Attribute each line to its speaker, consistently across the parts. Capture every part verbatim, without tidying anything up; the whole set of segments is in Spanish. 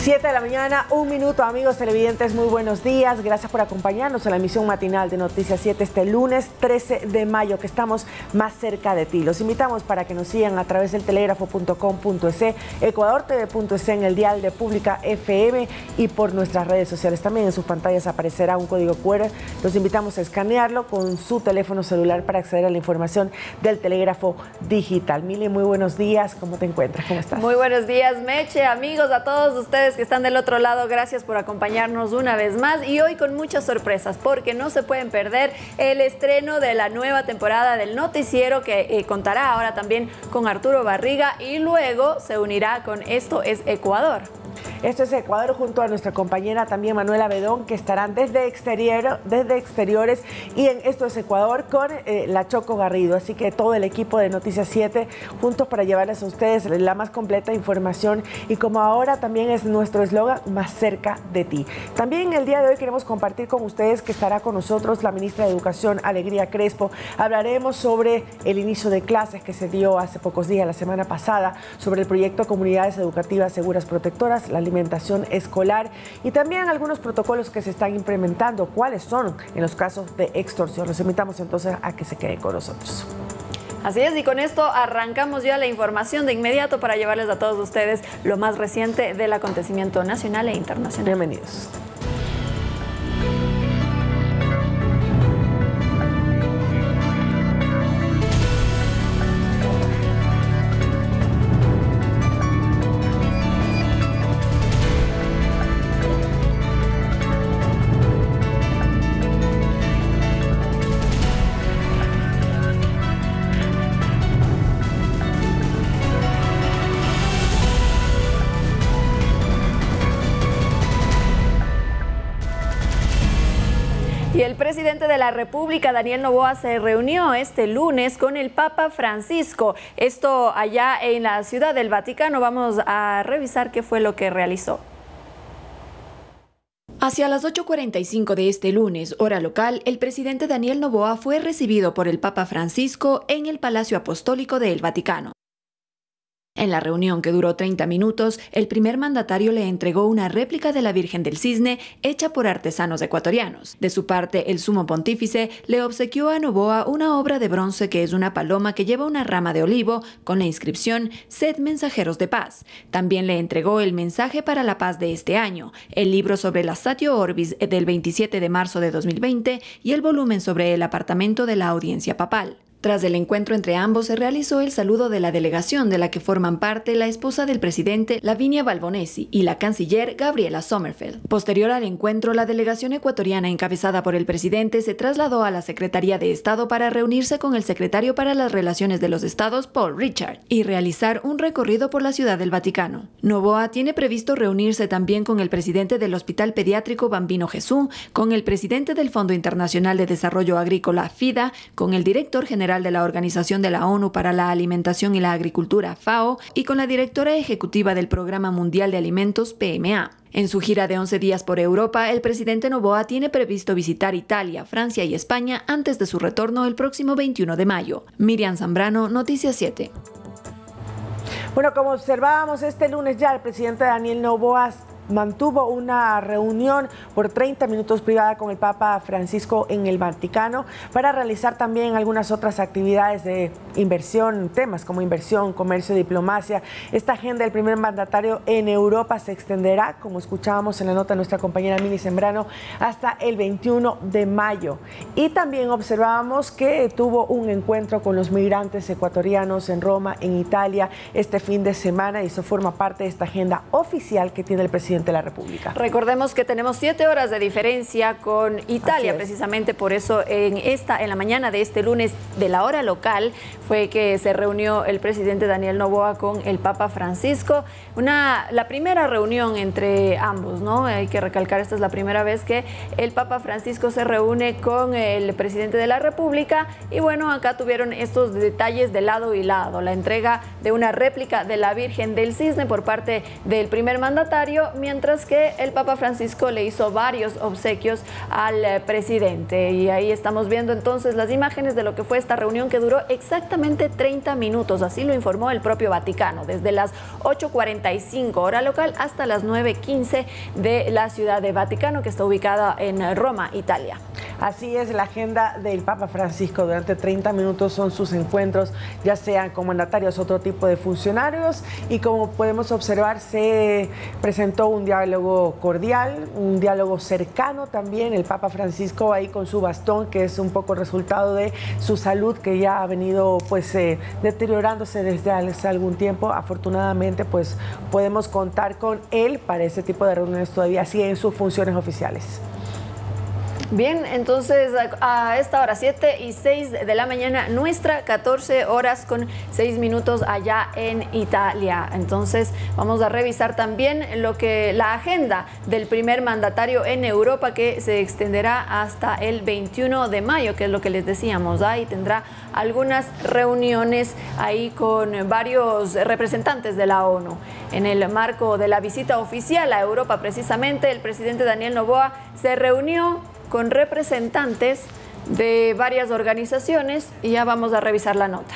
Speaker 1: siete de la mañana, un minuto, amigos televidentes, muy buenos días. Gracias por acompañarnos en la emisión matinal de Noticias siete este lunes trece de mayo, que estamos más cerca de ti. Los invitamos para que nos sigan a través del telégrafo punto com punto es, ecuador t v punto es en el dial de Pública F M y por nuestras redes sociales. También en sus pantallas aparecerá un código cu erre. Los invitamos a escanearlo con su teléfono celular para acceder a la información del telégrafo digital. Mili, muy buenos días. ¿Cómo te encuentras? ¿Cómo estás?
Speaker 2: Muy buenos días, Meche, amigos, a todos ustedes que están del otro lado, gracias por acompañarnos una vez más y hoy con muchas sorpresas porque no se pueden perder el estreno de la nueva temporada del noticiero que eh, contará ahora también con Arturo Barriga y luego se unirá con Esto es Ecuador.
Speaker 1: Esto es Ecuador junto a nuestra compañera también Manuela Bedón, que estarán desde, exterior, desde exteriores y en Esto es Ecuador con eh, la Choco Garrido. Así que todo el equipo de Noticias siete juntos para llevarles a ustedes la más completa información y como ahora también es nuestro eslogan, más cerca de ti. También el día de hoy queremos compartir con ustedes que estará con nosotros la ministra de Educación, Alegría Crespo. Hablaremos sobre el inicio de clases que se dio hace pocos días, la semana pasada, sobre el proyecto Comunidades Educativas Seguras Protectoras, la alimentación escolar y también algunos protocolos que se están implementando, cuáles son en los casos de extorsión. Los invitamos entonces a que se queden con nosotros.
Speaker 2: Así es, y con esto arrancamos ya la información de inmediato para llevarles a todos ustedes lo más reciente del acontecimiento nacional e internacional.
Speaker 1: Bienvenidos.
Speaker 2: Y el presidente de la República, Daniel Noboa, se reunió este lunes con el Papa Francisco. Esto allá en la Ciudad del Vaticano. Vamos a revisar qué fue lo que realizó.
Speaker 3: Hacia las ocho cuarenta y cinco de este lunes, hora local, el presidente Daniel Noboa fue recibido por el Papa Francisco en el Palacio Apostólico del Vaticano. En la reunión, que duró treinta minutos, el primer mandatario le entregó una réplica de la Virgen del Cisne hecha por artesanos ecuatorianos. De su parte, el sumo pontífice le obsequió a Noboa una obra de bronce que es una paloma que lleva una rama de olivo con la inscripción «Sed mensajeros de paz». También le entregó el mensaje para la paz de este año, el libro sobre la Statio Orbis del veintisiete de marzo de dos mil veinte y el volumen sobre el apartamento de la audiencia papal. Tras el encuentro entre ambos se realizó el saludo de la delegación de la que forman parte la esposa del presidente Lavinia Balbonesi y la canciller Gabriela Sommerfeld. Posterior al encuentro, la delegación ecuatoriana encabezada por el presidente se trasladó a la Secretaría de Estado para reunirse con el secretario para las Relaciones de los Estados, Paul Richard, y realizar un recorrido por la Ciudad del Vaticano. Noboa tiene previsto reunirse también con el presidente del Hospital Pediátrico Bambino Jesús, con el presidente del Fondo Internacional de Desarrollo Agrícola FIDA, con el director general de la Organización de la ONU para la Alimentación y la Agricultura, FAO, y con la directora ejecutiva del Programa Mundial de Alimentos, P M A. En su gira de once días por Europa, el presidente Noboa tiene previsto visitar Italia, Francia y España antes de su retorno el próximo veintiuno de mayo. Miriam Zambrano, Noticias siete.
Speaker 1: Bueno, como observábamos este lunes ya, el presidente Daniel Noboa mantuvo una reunión por treinta minutos privada con el Papa Francisco en el Vaticano para realizar también algunas otras actividades de inversión, temas como inversión, comercio, diplomacia. Esta agenda del primer mandatario en Europa se extenderá, como escuchábamos en la nota de nuestra compañera Mili Sembrano, hasta el veintiuno de mayo. Y también observábamos que tuvo un encuentro con los migrantes ecuatorianos en Roma, en Italia, este fin de semana, y eso forma parte de esta agenda oficial que tiene el presidente de la República.
Speaker 2: Recordemos que tenemos siete horas de diferencia con Italia, precisamente por eso en esta, en la mañana de este lunes de la hora local fue que se reunió el presidente Daniel Noboa con el Papa Francisco. Una, la primera reunión entre ambos, ¿no? Hay que recalcar, esta es la primera vez que el Papa Francisco se reúne con el presidente de la República y bueno, acá tuvieron estos detalles de lado y lado, la entrega de una réplica de la Virgen del Cisne por parte del primer mandatario, mientras que el Papa Francisco le hizo varios obsequios al eh, presidente. Y ahí estamos viendo entonces las imágenes de lo que fue esta reunión que duró exactamente treinta minutos, así lo informó el propio Vaticano, desde las ocho cuarenta y cinco hora local hasta las nueve quince de la ciudad de Vaticano, que está ubicada en Roma, Italia.
Speaker 1: Así es la agenda del Papa Francisco. Durante treinta minutos son sus encuentros, ya sean con mandatarios, otro tipo de funcionarios, y como podemos observar se presentó un diálogo cordial, un diálogo cercano también. El Papa Francisco ahí con su bastón, que es un poco resultado de su salud, que ya ha venido pues eh, deteriorándose desde hace algún tiempo. Afortunadamente pues podemos contar con él para ese tipo de reuniones todavía, así en sus funciones oficiales.
Speaker 2: Bien, entonces a esta hora, siete y seis de la mañana, nuestra, catorce horas con seis minutos allá en Italia. Entonces vamos a revisar también lo que la agenda del primer mandatario en Europa, que se extenderá hasta el veintiuno de mayo, que es lo que les decíamos, ¿ah? Y tendrá algunas reuniones ahí con varios representantes de la ONU. En el marco de la visita oficial a Europa, precisamente, el presidente Daniel Noboa se reunió con representantes de varias organizaciones y ya vamos a revisar la nota.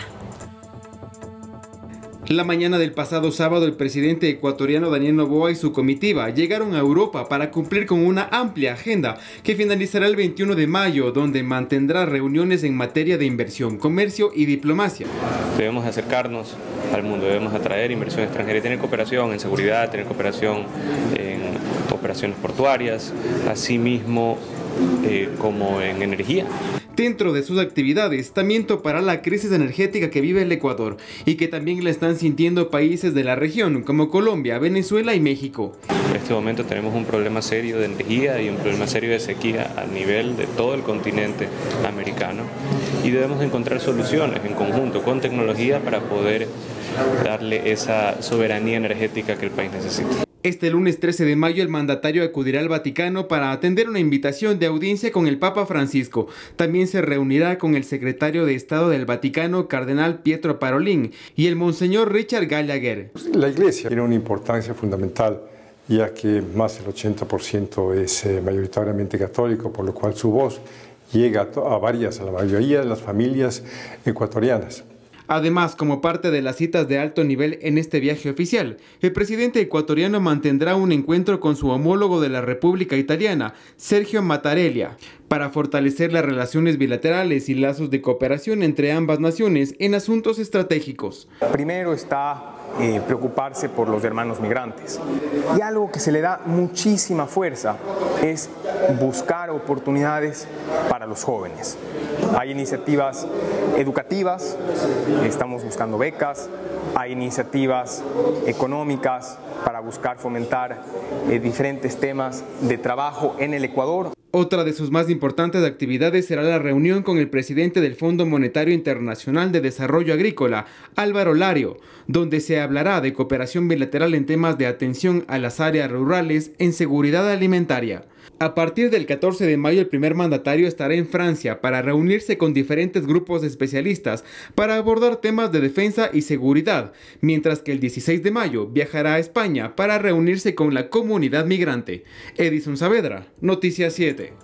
Speaker 4: La mañana del pasado sábado, el presidente ecuatoriano Daniel Noboa y su comitiva llegaron a Europa para cumplir con una amplia agenda que finalizará el veintiuno de mayo, donde mantendrá reuniones en materia de inversión, comercio y diplomacia.
Speaker 5: Debemos acercarnos al mundo, debemos atraer inversión extranjera y tener cooperación en seguridad, tener cooperación en operaciones portuarias, asimismo eh, como en energía.
Speaker 4: Dentro de sus actividades, también topará la crisis energética que vive el Ecuador y que también la están sintiendo países de la región como Colombia, Venezuela y México.
Speaker 5: En este momento tenemos un problema serio de energía y un problema serio de sequía a nivel de todo el continente americano y debemos encontrar soluciones en conjunto con tecnología para poder darle esa soberanía energética que el país necesita.
Speaker 4: Este lunes trece de mayo el mandatario acudirá al Vaticano para atender una invitación de audiencia con el Papa Francisco. También se reunirá con el secretario de Estado del Vaticano, cardenal Pietro Parolin, y el monseñor Richard Gallagher.
Speaker 6: La Iglesia tiene una importancia fundamental, ya que más del ochenta por ciento es eh, mayoritariamente católico, por lo cual su voz llega a, a varias, a la mayoría de las familias ecuatorianas.
Speaker 4: Además, como parte de las citas de alto nivel en este viaje oficial, el presidente ecuatoriano mantendrá un encuentro con su homólogo de la República Italiana, Sergio Mattarella, para fortalecer las relaciones bilaterales y lazos de cooperación entre ambas naciones en asuntos estratégicos.
Speaker 7: Primero está eh, preocuparse por los hermanos migrantes, y algo que se le da muchísima fuerza es buscar oportunidades para los jóvenes. Hay iniciativas educativas, estamos buscando becas, hay iniciativas económicas para buscar fomentar eh, diferentes temas de trabajo en el Ecuador.
Speaker 4: Otra de sus más importantes actividades será la reunión con el presidente del Fondo Monetario Internacional de Desarrollo Agrícola, Álvaro Lario, donde se hablará de cooperación bilateral en temas de atención a las áreas rurales en seguridad alimentaria. A partir del catorce de mayo, el primer mandatario estará en Francia para reunirse con diferentes grupos de especialistas para abordar temas de defensa y seguridad, mientras que el dieciséis de mayo viajará a España para reunirse con la comunidad migrante. Edison Saavedra, Noticias siete.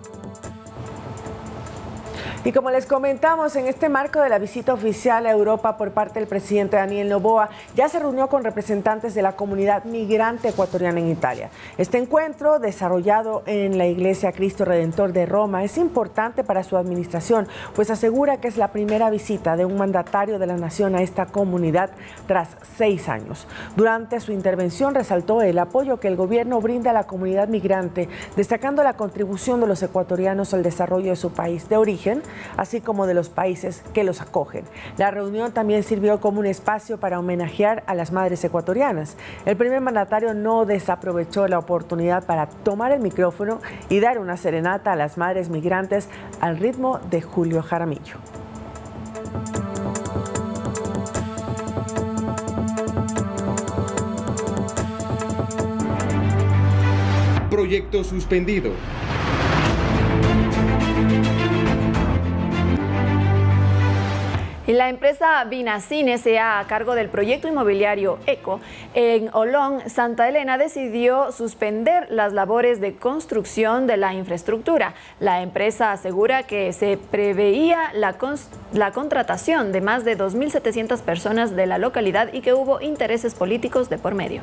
Speaker 1: Y como les comentamos, en este marco de la visita oficial a Europa por parte del presidente Daniel Noboa, ya se reunió con representantes de la comunidad migrante ecuatoriana en Italia. Este encuentro, desarrollado en la Iglesia Cristo Redentor de Roma, es importante para su administración, pues asegura que es la primera visita de un mandatario de la nación a esta comunidad tras seis años. Durante su intervención resaltó el apoyo que el gobierno brinda a la comunidad migrante, destacando la contribución de los ecuatorianos al desarrollo de su país de origen, así como de los países que los acogen. La reunión también sirvió como un espacio para homenajear a las madres ecuatorianas. El primer mandatario no desaprovechó la oportunidad para tomar el micrófono y dar una serenata a las madres migrantes al ritmo de Julio Jaramillo.
Speaker 4: Proyecto suspendido.
Speaker 2: Y la empresa Vinacine S A, a cargo del proyecto inmobiliario ECO en Olón, Santa Elena, decidió suspender las labores de construcción de la infraestructura. La empresa asegura que se preveía la, la contratación de más de dos mil setecientas personas de la localidad y que hubo intereses políticos de por medio.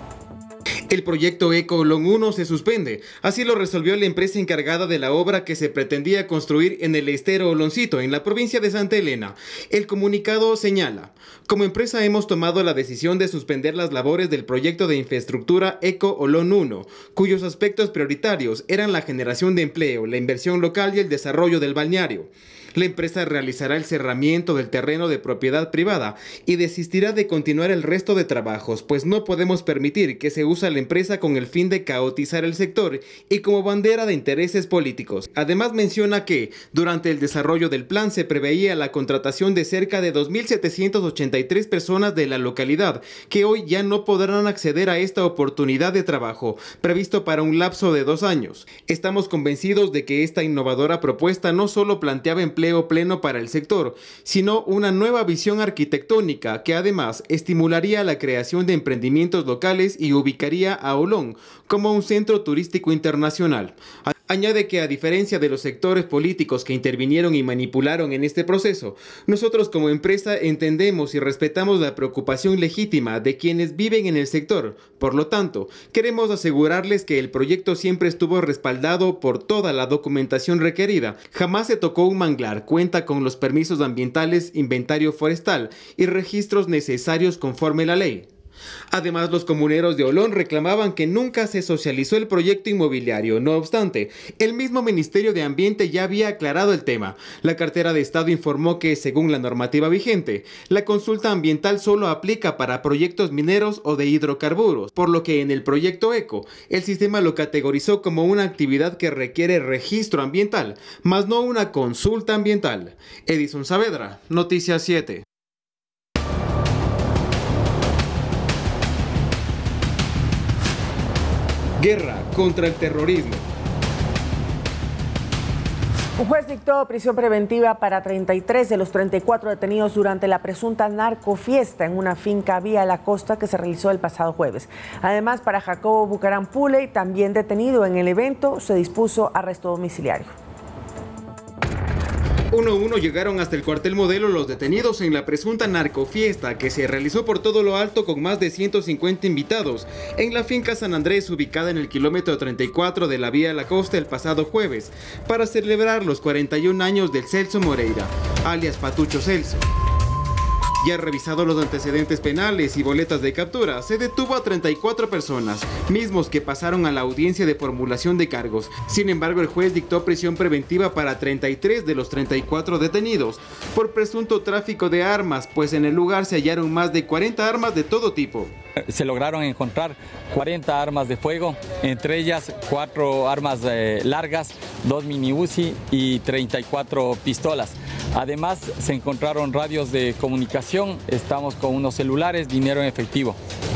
Speaker 4: El proyecto ECO Olón uno se suspende, así lo resolvió la empresa encargada de la obra que se pretendía construir en el estero Oloncito, en la provincia de Santa Elena. El comunicado señala: como empresa hemos tomado la decisión de suspender las labores del proyecto de infraestructura ECO Olón uno, cuyos aspectos prioritarios eran la generación de empleo, la inversión local y el desarrollo del balneario. La empresa realizará el cerramiento del terreno de propiedad privada y desistirá de continuar el resto de trabajos, pues no podemos permitir que se use la empresa con el fin de caotizar el sector y como bandera de intereses políticos. Además menciona que, durante el desarrollo del plan, se preveía la contratación de cerca de dos mil setecientas ochenta y tres personas de la localidad, que hoy ya no podrán acceder a esta oportunidad de trabajo, previsto para un lapso de dos años. Estamos convencidos de que esta innovadora propuesta no solo planteaba empleo pleno para el sector, sino una nueva visión arquitectónica que además estimularía la creación de emprendimientos locales y ubicaría a Olón como un centro turístico internacional. Añade que, a diferencia de los sectores políticos que intervinieron y manipularon en este proceso, nosotros como empresa entendemos y respetamos la preocupación legítima de quienes viven en el sector. Por lo tanto, queremos asegurarles que el proyecto siempre estuvo respaldado por toda la documentación requerida. Jamás se tocó un manglar, cuenta con los permisos ambientales, inventario forestal y registros necesarios conforme la ley. Además, los comuneros de Olón reclamaban que nunca se socializó el proyecto inmobiliario. No obstante, el mismo Ministerio de Ambiente ya había aclarado el tema. La cartera de Estado informó que, según la normativa vigente, la consulta ambiental solo aplica para proyectos mineros o de hidrocarburos, por lo que en el proyecto ECO, el sistema lo categorizó como una actividad que requiere registro ambiental, más no una consulta ambiental. Edison Saavedra, Noticias siete. Guerra contra el terrorismo.
Speaker 1: Un juez dictó prisión preventiva para treinta y tres de los treinta y cuatro detenidos durante la presunta narcofiesta en una finca vía la costa que se realizó el pasado jueves. Además, para Jacobo Bucaram Puley, también detenido en el evento, se dispuso arresto domiciliario.
Speaker 4: Uno a uno llegaron hasta el cuartel Modelo los detenidos en la presunta narcofiesta que se realizó por todo lo alto con más de ciento cincuenta invitados en la finca San Andrés, ubicada en el kilómetro treinta y cuatro de la vía La Costa el pasado jueves, para celebrar los cuarenta y un años del Celso Moreira, alias Patucho Celso. Ya revisado los antecedentes penales y boletas de captura, se detuvo a treinta y cuatro personas, mismos que pasaron a la audiencia de formulación de cargos. Sin embargo, el juez dictó prisión preventiva para treinta y tres de los treinta y cuatro detenidos por presunto tráfico de armas, pues en el lugar se hallaron más de cuarenta armas de todo tipo.
Speaker 8: Se lograron encontrar cuarenta armas de fuego, entre ellas cuatro armas eh, largas, dos mini Uzi y treinta y cuatro pistolas. Además, se encontraron radios de comunicación, estamos con unos celulares, dinero en efectivo.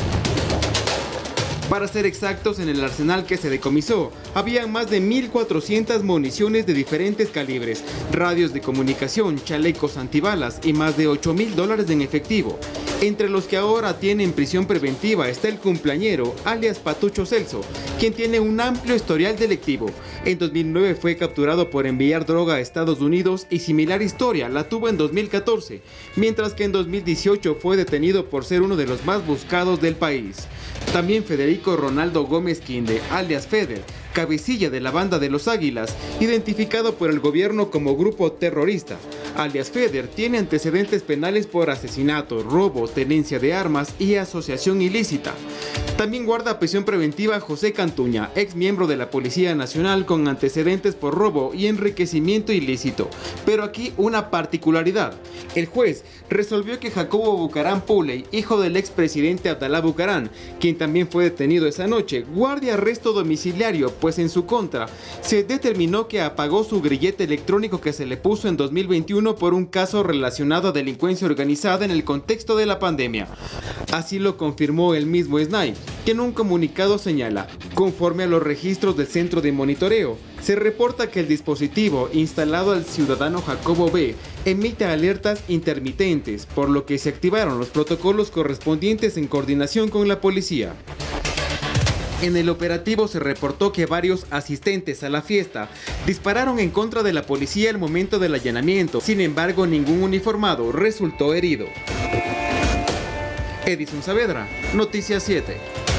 Speaker 4: Para ser exactos, en el arsenal que se decomisó, había más de mil cuatrocientas municiones de diferentes calibres, radios de comunicación, chalecos antibalas y más de ocho mil dólares en efectivo. Entre los que ahora tienen prisión preventiva está el cumpleañero, alias Patucho Celso, quien tiene un amplio historial delictivo. En dos mil nueve fue capturado por enviar droga a Estados Unidos y similar historia la tuvo en dos mil catorce, mientras que en dos mil dieciocho fue detenido por ser uno de los más buscados del país. También Federico Ronaldo Gómez Quinde, alias Feder, cabecilla de la banda de los Águilas, identificado por el gobierno como grupo terrorista. Alias Feder tiene antecedentes penales por asesinato, robo, tenencia de armas y asociación ilícita. También guarda prisión preventiva José Cantuña, ex miembro de la Policía Nacional con antecedentes por robo y enriquecimiento ilícito. Pero aquí una particularidad. El juez resolvió que Jacobo Bucaram Puley, hijo del expresidente Abdalá Bucaram, quien también fue detenido esa noche, guarde arresto domiciliario, pues en su contra se determinó que apagó su grillete electrónico que se le puso en dos mil veintiuno por un caso relacionado a delincuencia organizada en el contexto de la pandemia. Así lo confirmó el mismo S N A I. que en un comunicado señala, conforme a los registros del centro de monitoreo, se reporta que el dispositivo instalado al ciudadano Jacobo B emite alertas intermitentes, por lo que se activaron los protocolos correspondientes en coordinación con la policía. En el operativo se reportó que varios asistentes a la fiesta dispararon en contra de la policía al momento del allanamiento. Sin embargo, ningún uniformado resultó herido. Edison Saavedra, Noticias siete.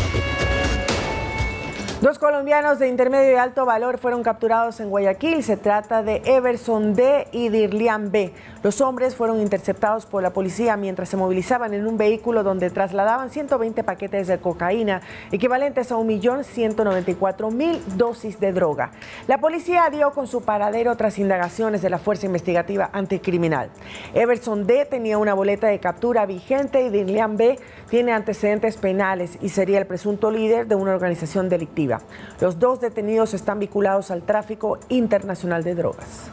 Speaker 1: Dos colombianos de intermedio y alto valor fueron capturados en Guayaquil. Se trata de Everson D. y Dirlian B. Los hombres fueron interceptados por la policía mientras se movilizaban en un vehículo donde trasladaban ciento veinte paquetes de cocaína, equivalentes a un millón ciento noventa y cuatro mil dosis de droga. La policía dio con su paradero tras indagaciones de la Fuerza Investigativa Anticriminal. Everson D. tenía una boleta de captura vigente y Dirlian B. tiene antecedentes penales y sería el presunto líder de una organización delictiva. Los dos detenidos están vinculados al tráfico internacional de drogas.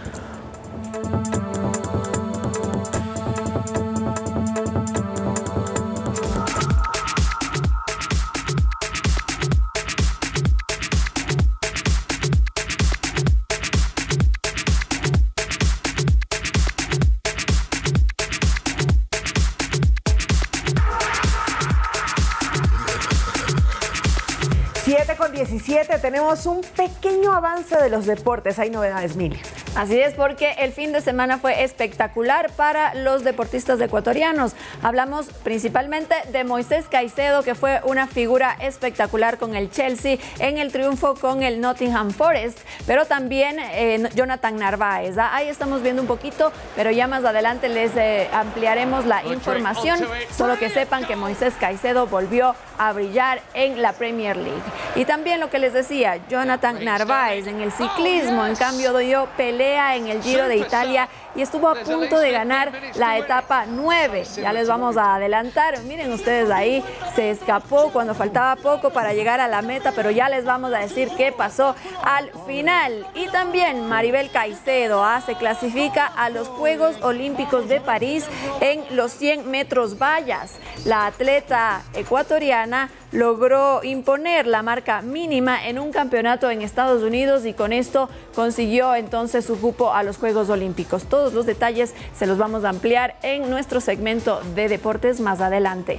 Speaker 1: siete con diecisiete, tenemos un pequeño avance de los deportes. Hay novedades, Mili.
Speaker 2: Así es, porque el fin de semana fue espectacular para los deportistas ecuatorianos. Hablamos principalmente de Moisés Caicedo, que fue una figura espectacular con el Chelsea en el triunfo con el Nottingham Forest, pero también eh, Jonathan Narváez. ¿ah? Ahí estamos viendo un poquito, pero ya más adelante les eh, ampliaremos la información. Solo que sepan que Moisés Caicedo volvió a brillar en la Premier League. Y también lo que les decía, Jonathan Narváez en el ciclismo, en cambio dio pelea en el Giro de Italia y estuvo a punto de ganar la etapa nueve. Ya les vamos a adelantar. Miren ustedes ahí, se escapó cuando faltaba poco para llegar a la meta, pero ya les vamos a decir qué pasó al final. Y también Maribel Caicedo ¿ah? se clasifica a los Juegos Olímpicos de París en los cien metros vallas. La atleta ecuatoriana logró imponer la marca mínima en un campeonato en Estados Unidos y con esto consiguió entonces su cupo a los Juegos Olímpicos. Todos los detalles se los vamos a ampliar en nuestro segmento de deportes más adelante.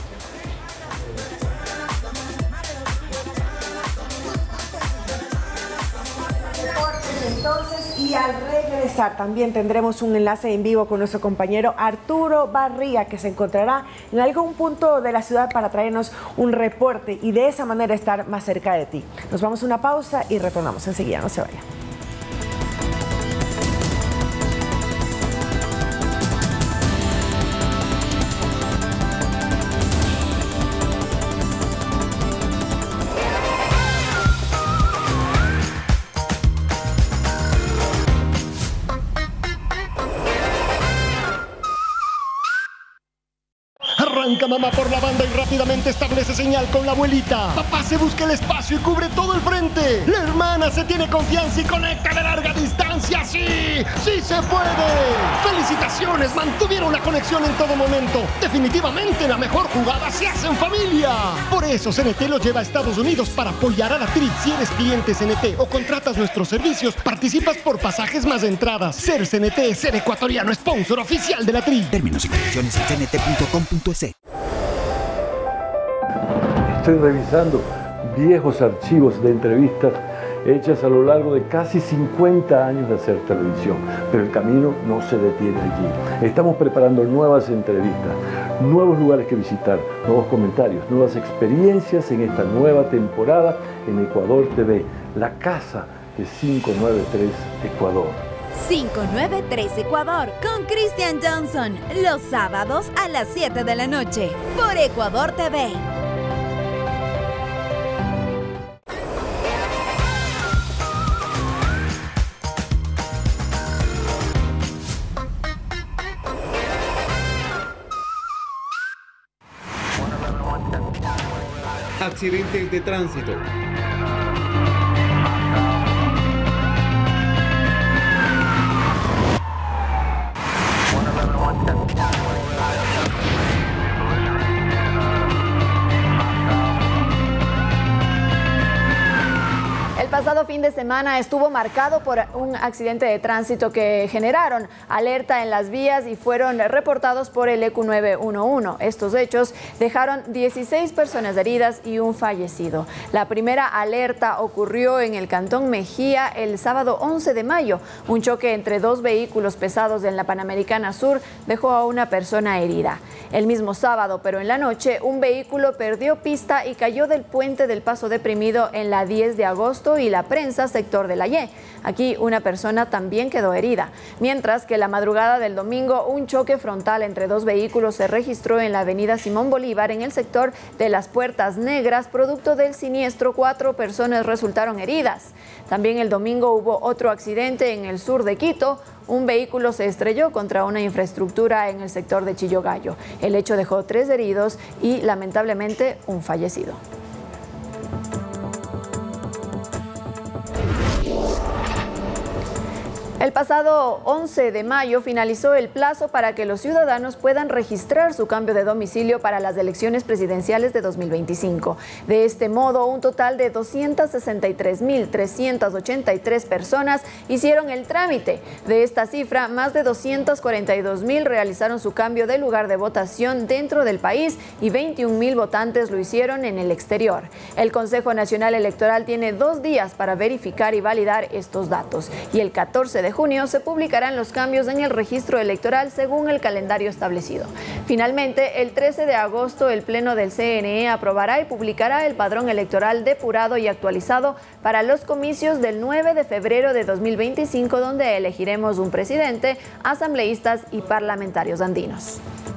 Speaker 1: Entonces, y al regresar también tendremos un enlace en vivo con nuestro compañero Arturo Barría, que se encontrará en algún punto de la ciudad para traernos un reporte y de esa manera estar más cerca de ti. Nos vamos a una pausa y retornamos enseguida, no se vayan.
Speaker 9: Arranca mamá por la banda y rápidamente establece señal con la abuelita. Papá se busca el espacio y cubre todo el frente. La hermana se tiene confianza y conecta de larga distancia. ¡Sí! ¡Sí se puede! ¡Felicitaciones! Mantuvieron la conexión en todo momento. Definitivamente la mejor jugada se hace en familia. Por eso C N T lo lleva a Estados Unidos para apoyar a la T R I. Si eres cliente C N T o contratas nuestros servicios, participas por pasajes más entradas. Ser C N T es ser ecuatoriano, sponsor oficial de la T R I.
Speaker 10: Términos y condiciones en c n t punto com punto e s.
Speaker 11: Estoy revisando viejos archivos de entrevistas hechas a lo largo de casi cincuenta años de hacer televisión, pero el camino no se detiene allí. Estamos preparando nuevas entrevistas, nuevos lugares que visitar, nuevos comentarios, nuevas experiencias en esta nueva temporada en Ecuador T V, la casa de quinientos noventa y tres Ecuador.
Speaker 12: quinientos noventa y tres Ecuador con Christian Johnson, los sábados a las siete de la noche por Ecuador T V.
Speaker 4: Accidentes de tránsito.
Speaker 2: pasado fin de semana estuvo marcado por un accidente de tránsito que generaron alerta en las vías y fueron reportados por el E Q nueve uno uno. Estos hechos dejaron dieciséis personas heridas y un fallecido. La primera alerta ocurrió en el Cantón Mejía el sábado once de mayo. Un choque entre dos vehículos pesados en la Panamericana Sur dejó a una persona herida. El mismo sábado, pero en la noche, un vehículo perdió pista y cayó del puente del Paso Deprimido en la diez de agosto y la Prensa, sector de la Y. Aquí una persona también quedó herida. Mientras que la madrugada del domingo, un choque frontal entre dos vehículos se registró en la avenida Simón Bolívar, en el sector de las Puertas Negras. Producto del siniestro, cuatro personas resultaron heridas. También el domingo hubo otro accidente en el sur de Quito. Un vehículo se estrelló contra una infraestructura en el sector de Chillogallo. El hecho dejó tres heridos y lamentablemente un fallecido. El pasado once de mayo finalizó el plazo para que los ciudadanos puedan registrar su cambio de domicilio para las elecciones presidenciales de dos mil veinticinco. De este modo, un total de doscientas sesenta y tres mil trescientas ochenta y tres personas hicieron el trámite. De esta cifra, más de doscientas cuarenta y dos mil realizaron su cambio de lugar de votación dentro del país y veintiún mil votantes lo hicieron en el exterior. El Consejo Nacional Electoral tiene dos días para verificar y validar estos datos y el catorce de junio se publicarán los cambios en el registro electoral según el calendario establecido. Finalmente, el trece de agosto, el Pleno del C N E aprobará y publicará el padrón electoral depurado y actualizado para los comicios del nueve de febrero de dos mil veinticinco, donde elegiremos un presidente, asambleístas y parlamentarios andinos.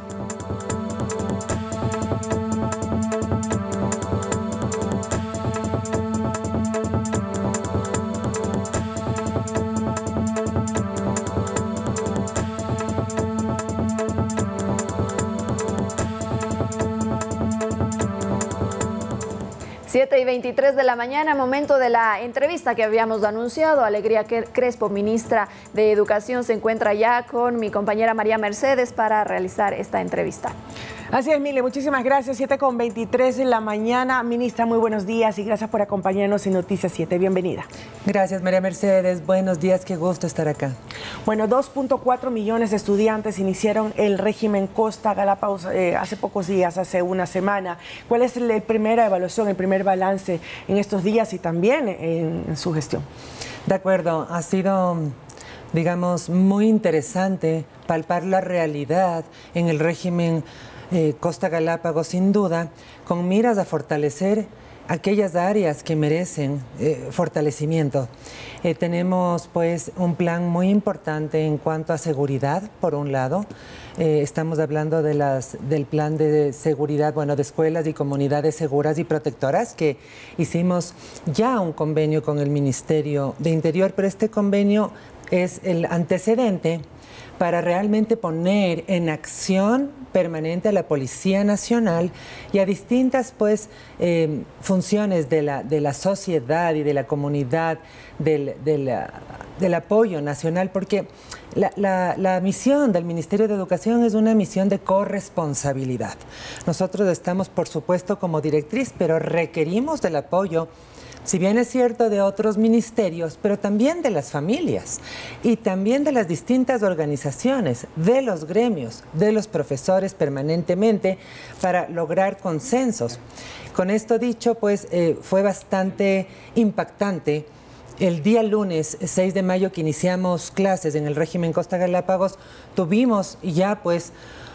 Speaker 2: siete y veintitrés de la mañana, momento de la entrevista que habíamos anunciado. Alegría Crespo, ministra de Educación, se encuentra ya con mi compañera María Mercedes para realizar esta entrevista.
Speaker 1: Así es, Mile, muchísimas gracias. siete con veintitrés de la mañana. Ministra, muy buenos días y gracias por acompañarnos en Noticias siete. Bienvenida.
Speaker 13: Gracias, María Mercedes. Buenos días, qué gusto estar acá.
Speaker 1: Bueno, dos punto cuatro millones de estudiantes iniciaron el régimen Costa Galápagos eh, hace pocos días, hace una semana. ¿Cuál es la primera evaluación, el primer balance en estos días y también en, en su gestión?
Speaker 13: De acuerdo, ha sido, digamos, muy interesante palpar la realidad en el régimen Eh, Costa Galápagos, sin duda, con miras a fortalecer aquellas áreas que merecen eh, fortalecimiento. Eh, tenemos pues un plan muy importante en cuanto a seguridad, por un lado. Eh, estamos hablando de las, del plan de seguridad, bueno, de escuelas y comunidades seguras y protectoras, que hicimos ya un convenio con el Ministerio de Interior, pero este convenio es el antecedente para realmente poner en acción permanente a la Policía Nacional y a distintas pues, eh, funciones de la, de la sociedad y de la comunidad, del, de la, del apoyo nacional, porque la, la, la misión del Ministerio de Educación es una misión de corresponsabilidad. Nosotros estamos, por supuesto, como directriz, pero requerimos del apoyo, si bien es cierto, de otros ministerios, pero también de las familias y también de las distintas organizaciones, de los gremios, de los profesores permanentemente para lograr consensos. Con esto dicho, pues eh, fue bastante impactante. El día lunes seis de mayo que iniciamos clases en el régimen Costa Galápagos, tuvimos ya pues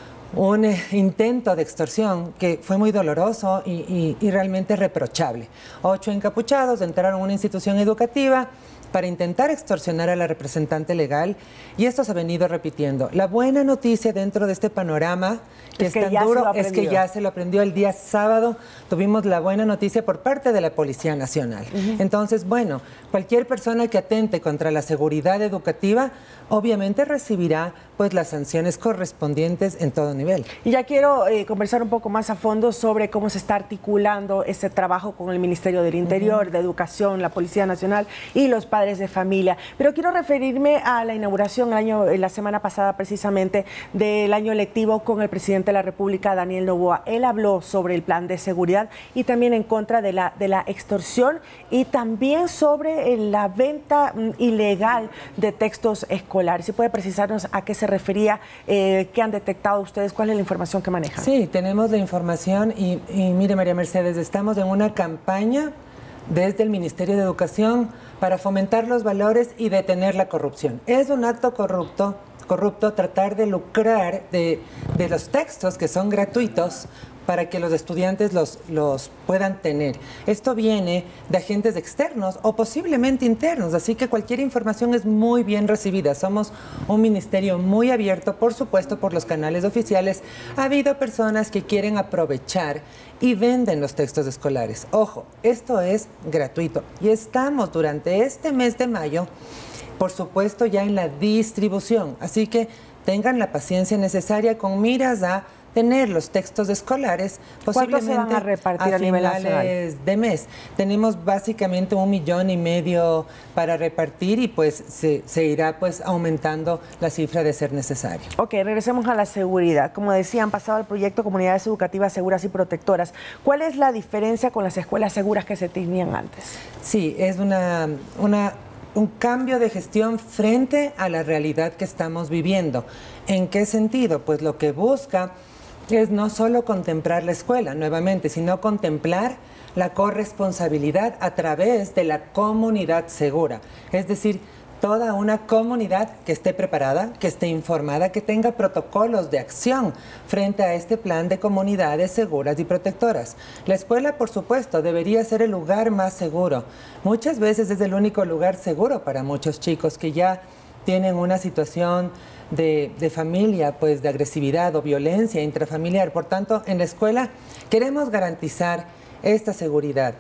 Speaker 13: un eh, intento de extorsión que fue muy doloroso y, y, y realmente reprochable. Ocho encapuchados entraron a una institución educativa para intentar extorsionar a la representante legal y esto se ha venido repitiendo. La buena noticia dentro de este panorama que es, es que tan duro es que ya se lo aprendió el día sábado. Tuvimos la buena noticia por parte de la Policía Nacional. Uh-huh. Entonces, bueno, cualquier persona que atente contra la seguridad educativa obviamente recibirá pues las sanciones correspondientes en todo nivel.
Speaker 1: Y ya quiero eh, conversar un poco más a fondo sobre cómo se está articulando este trabajo con el Ministerio del Interior, uh-huh. de Educación, la Policía Nacional y los padres de familia. Pero quiero referirme a la inauguración el año, la semana pasada precisamente del año lectivo con el presidente de la República, Daniel Noboa. Él habló sobre el plan de seguridad y también en contra de la, de la extorsión y también sobre la venta mm, ilegal de textos escolares. Si puede precisarnos a qué se refería, eh, qué han detectado ustedes, cuál es la información que manejan.
Speaker 13: Sí, tenemos la información y, y mire, María Mercedes, estamos en una campaña desde el Ministerio de Educación para fomentar los valores y detener la corrupción. Es un acto corrupto, corrupto tratar de lucrar de, de los textos que son gratuitos para que los estudiantes los, los puedan tener. Esto viene de agentes externos o posiblemente internos, así que cualquier información es muy bien recibida. Somos un ministerio muy abierto, por supuesto, por los canales oficiales. Ha habido personas que quieren aprovechar y venden los textos escolares. Ojo, esto es gratuito y estamos durante este mes de mayo, por supuesto, ya en la distribución, así que tengan la paciencia necesaria con miras a tener los textos escolares posiblemente
Speaker 1: se van a repartir a, a nivel
Speaker 13: finales
Speaker 1: nacional?
Speaker 13: De mes. Tenemos básicamente un millón y medio para repartir y pues se, se irá pues aumentando la cifra de ser necesario.
Speaker 1: Ok, regresemos a la seguridad. Como decía, han pasado al proyecto Comunidades Educativas Seguras y Protectoras. ¿Cuál es la diferencia con las escuelas seguras que se tenían antes?
Speaker 13: Sí, es una... una un cambio de gestión frente a la realidad que estamos viviendo. ¿En qué sentido? Pues lo que busca es no solo contemplar la escuela nuevamente, sino contemplar la corresponsabilidad a través de la comunidad segura. Es decir, toda una comunidad que esté preparada, que esté informada, que tenga protocolos de acción frente a este plan de comunidades seguras y protectoras. La escuela, por supuesto, debería ser el lugar más seguro. Muchas veces es el único lugar seguro para muchos chicos que ya tienen una situación de, de familia, pues de agresividad o violencia intrafamiliar. Por tanto, en la escuela queremos garantizar esta seguridad.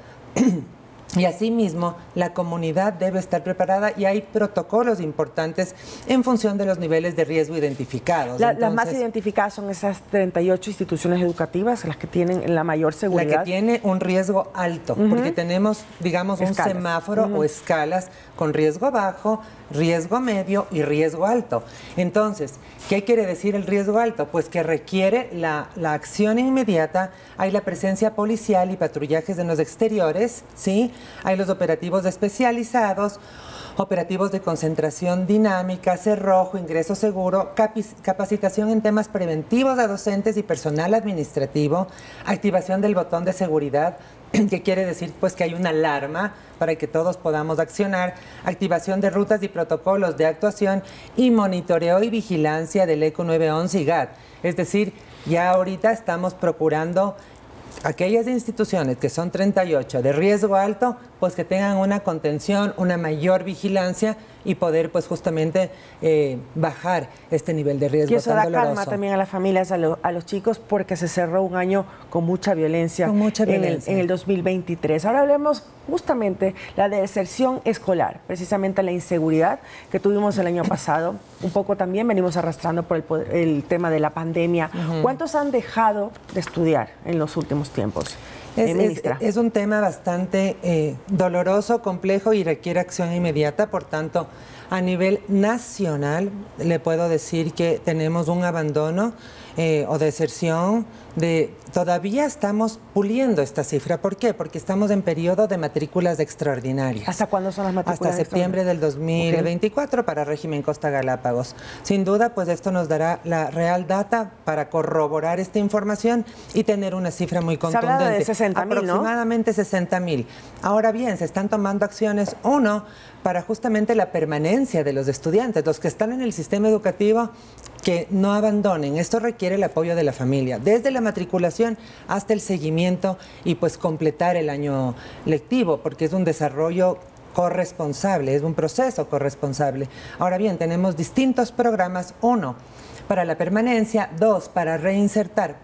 Speaker 13: Y asimismo, la comunidad debe estar preparada y hay protocolos importantes en función de los niveles de riesgo identificados.
Speaker 1: La, Entonces, las más identificadas son esas treinta y ocho instituciones educativas, las que tienen la mayor seguridad.
Speaker 13: La que tiene un riesgo alto, uh-huh. porque tenemos, digamos,
Speaker 1: escalas.
Speaker 13: un semáforo uh-huh. o escalas con riesgo bajo, riesgo medio y riesgo alto. Entonces, ¿qué quiere decir el riesgo alto? Pues que requiere la, la acción inmediata, hay la presencia policial y patrullajes en los exteriores, ¿sí? Hay los operativos especializados, operativos de concentración dinámica, cerrojo, ingreso seguro, capacitación en temas preventivos a docentes y personal administrativo, activación del botón de seguridad, que quiere decir pues que hay una alarma para que todos podamos accionar, activación de rutas y protocolos de actuación y monitoreo y vigilancia del ECO nueve once y G A T. Es decir, ya ahorita estamos procurando aquellas instituciones que son treinta y ocho de riesgo alto, pues que tengan una contención, una mayor vigilancia y poder pues justamente eh, bajar este nivel de riesgo.
Speaker 1: Y eso
Speaker 13: tan
Speaker 1: da
Speaker 13: doloroso.
Speaker 1: calma también a las familias, a, lo, a los chicos, porque se cerró un año con mucha violencia,
Speaker 13: con mucha violencia.
Speaker 1: En, el, en el dos mil veintitrés. Ahora hablemos justamente la deserción escolar, precisamente la inseguridad que tuvimos el año pasado. Un poco también venimos arrastrando por el, poder, el tema de la pandemia. Uh-huh. ¿Cuántos han dejado de estudiar en los últimos tiempos?
Speaker 13: Es, es, es un tema bastante eh, doloroso, complejo y requiere acción inmediata. Por tanto, a nivel nacional le puedo decir que tenemos un abandono eh, o deserción de... Todavía estamos puliendo esta cifra. ¿Por qué? Porque estamos en periodo de matrículas extraordinarias.
Speaker 1: ¿Hasta cuándo son las matrículas?
Speaker 13: Hasta septiembre del dos mil veinticuatro, okay, para régimen Costa Galápagos. Sin duda, pues esto nos dará la real data para corroborar esta información y tener una cifra muy contundente.
Speaker 1: Se habla de sesenta mil, ¿no?
Speaker 13: Aproximadamente sesenta mil. Ahora bien, se están tomando acciones, uno, para justamente la permanencia de los estudiantes, los que están en el sistema educativo, que no abandonen. Esto requiere el apoyo de la familia, desde la matriculación hasta el seguimiento y pues completar el año lectivo, porque es un desarrollo corresponsable, es un proceso corresponsable. Ahora bien, tenemos distintos programas, uno, para la permanencia, dos, para reinsertar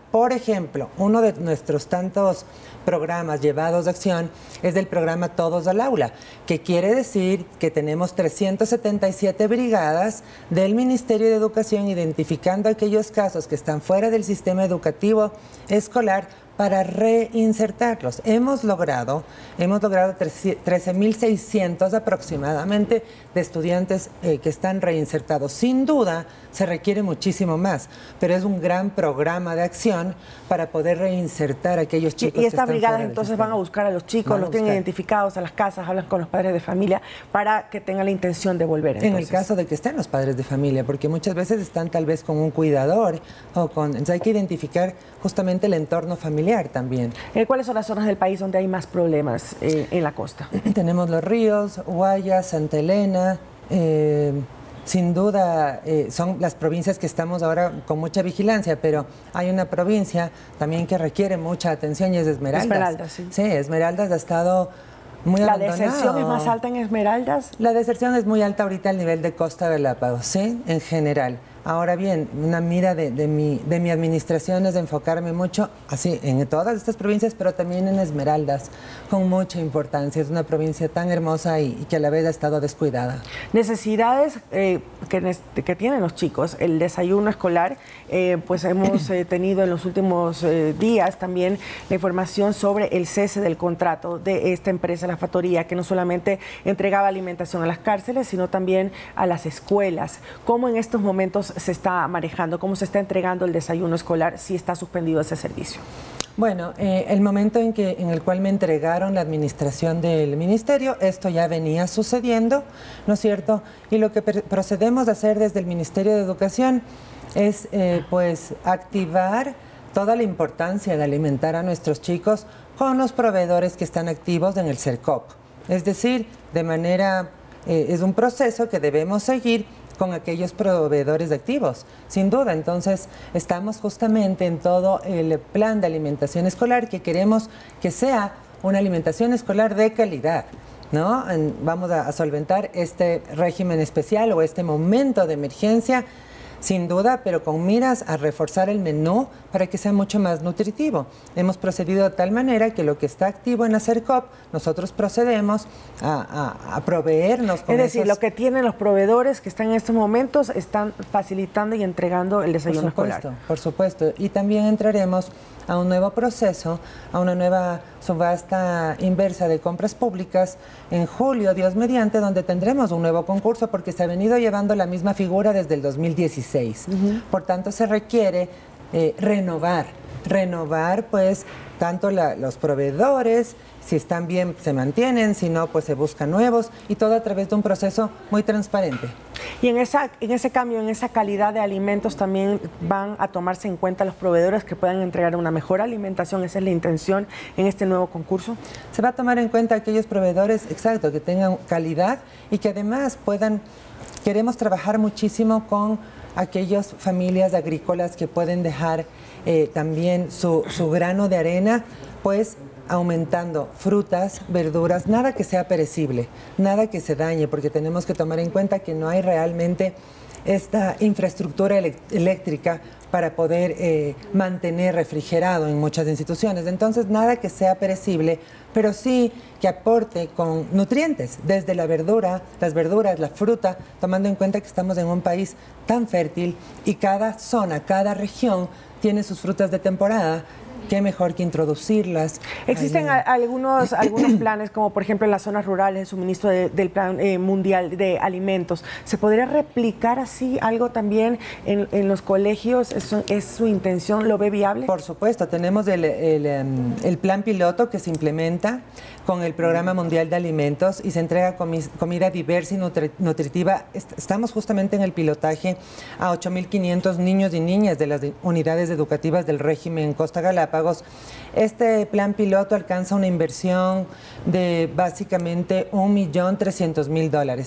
Speaker 13: Por ejemplo, uno de nuestros tantos programas llevados de acción es del programa Todos al Aula, que quiere decir que tenemos trescientas setenta y siete brigadas del Ministerio de Educación identificando aquellos casos que están fuera del sistema educativo escolar para reinsertarlos. Hemos logrado, hemos logrado trece mil seiscientos aproximadamente de estudiantes eh, que están reinsertados. Sin duda, se requiere muchísimo más, pero es un gran programa de acción para poder reinsertar a aquellos chicos.
Speaker 1: Y, y estas
Speaker 13: que están
Speaker 1: brigadas
Speaker 13: fuera
Speaker 1: entonces
Speaker 13: del
Speaker 1: van a buscar a los chicos,
Speaker 13: Van a
Speaker 1: los tienen
Speaker 13: buscar.
Speaker 1: identificados a las casas, hablan con los padres de familia para que tengan la intención de volver. Entonces.
Speaker 13: En el caso de que estén los padres de familia, porque muchas veces están tal vez con un cuidador o con... Entonces hay que identificar justamente el entorno familiar también.
Speaker 1: Eh, ¿Cuáles son las zonas del país donde hay más problemas eh, en la costa?
Speaker 13: Tenemos Los Ríos, Guayas, Santa Elena. Eh, sin duda eh, son las provincias que estamos ahora con mucha vigilancia, pero hay una provincia también que requiere mucha atención y es Esmeraldas.
Speaker 1: Esmeraldas, sí.
Speaker 13: Sí, Esmeraldas ha estado muy
Speaker 1: ¿La
Speaker 13: abandonado.
Speaker 1: deserción es más alta en Esmeraldas?
Speaker 13: La deserción es muy alta ahorita al nivel de Costa Galápagos, sí, en general. Ahora bien, una mira de, de, mi, de mi administración es de enfocarme mucho, así, en todas estas provincias, pero también en Esmeraldas, con mucha importancia. Es una provincia tan hermosa y, y que a la vez ha estado descuidada.
Speaker 1: Necesidades eh, que, que tienen los chicos, el desayuno escolar, eh, pues hemos eh, tenido en los últimos eh, días también la información sobre el cese del contrato de esta empresa, la factoría, que no solamente entregaba alimentación a las cárceles, sino también a las escuelas. ¿Cómo en estos momentos se está manejando, cómo se está entregando el desayuno escolar si está suspendido ese servicio?
Speaker 13: Bueno, eh, el momento en, que, en el cual me entregaron la administración del ministerio, esto ya venía sucediendo, ¿no es cierto? Y lo que procedemos a hacer desde el Ministerio de Educación es eh, pues activar toda la importancia de alimentar a nuestros chicos con los proveedores que están activos en el CERCOP. Es decir, de manera, eh, es un proceso que debemos seguir con aquellos proveedores activos, sin duda. Entonces, estamos justamente en todo el plan de alimentación escolar que queremos que sea una alimentación escolar de calidad, ¿no? En, vamos a, a solventar este régimen especial o este momento de emergencia, sin duda, pero con miras a reforzar el menú para que sea mucho más nutritivo. Hemos procedido de tal manera que lo que está activo en la CERCOP, nosotros procedemos a, a, a proveernos con
Speaker 1: Es decir,
Speaker 13: esos...
Speaker 1: lo que tienen los proveedores que están en estos momentos están facilitando y entregando el desayuno
Speaker 13: por supuesto,
Speaker 1: escolar.
Speaker 13: Por supuesto, y también entraremos a un nuevo proceso, a una nueva subasta inversa de compras públicas en julio, Dios mediante, donde tendremos un nuevo concurso porque se ha venido llevando la misma figura desde el dos mil dieciséis. Uh-huh. Por tanto, se requiere eh, renovar, renovar pues tanto la, los proveedores, si están bien se mantienen, si no pues se buscan nuevos y todo a través de un proceso muy transparente.
Speaker 1: Y en, esa, en ese cambio, en esa calidad de alimentos también van a tomarse en cuenta los proveedores que puedan entregar una mejor alimentación. ¿Esa es la intención en este nuevo concurso?
Speaker 13: Se va a tomar en cuenta aquellos proveedores, exacto, que tengan calidad y que además puedan, queremos trabajar muchísimo con aquellas familias agrícolas que pueden dejar eh, también su, su grano de arena, pues aumentando frutas, verduras, nada que sea perecible, nada que se dañe, porque tenemos que tomar en cuenta que no hay realmente esta infraestructura eléctrica para poder eh, mantener refrigerado en muchas instituciones. Entonces, nada que sea perecible, pero sí que aporte con nutrientes, desde la verdura, las verduras, la fruta, tomando en cuenta que estamos en un país tan fértil y cada zona, cada región tiene sus frutas de temporada. Qué mejor que introducirlas.
Speaker 1: Existen a, algunos, algunos planes, como por ejemplo en las zonas rurales, el suministro de, del Plan eh, Mundial de Alimentos. ¿Se podría replicar así algo también en, en los colegios? ¿Es, ¿Es su intención? ¿Lo ve viable?
Speaker 13: Por supuesto, tenemos el, el, el plan piloto que se implementa con el Programa Mundial de Alimentos y se entrega comi comida diversa y nutri nutritiva. Estamos justamente en el pilotaje a ocho mil quinientos niños y niñas de las unidades educativas del régimen Costa Galápagos. Este plan piloto alcanza una inversión de básicamente un millón trescientos mil dólares.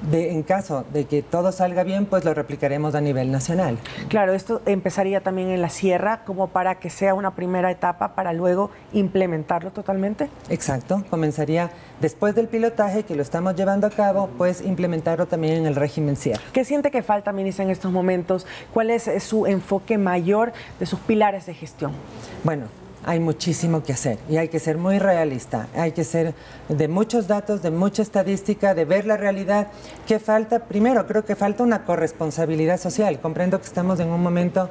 Speaker 13: de, en caso de que todo salga bien, pues lo replicaremos a nivel nacional.
Speaker 1: Claro, esto empezaría también en la sierra como para que sea una primera etapa para luego implementarlo totalmente.
Speaker 13: Exacto, comenzaría después del pilotaje que lo estamos llevando a cabo, pues implementarlo también en el régimen sierra.
Speaker 1: ¿Qué siente que falta, ministra, en estos momentos? ¿Cuál es su enfoque mayor de sus pilares de gestión?
Speaker 13: Bueno, hay muchísimo que hacer y hay que ser muy realista, hay que ser de muchos datos, de mucha estadística, de ver la realidad. ¿Qué falta? Primero, creo que falta una corresponsabilidad social. Comprendo que estamos en un momento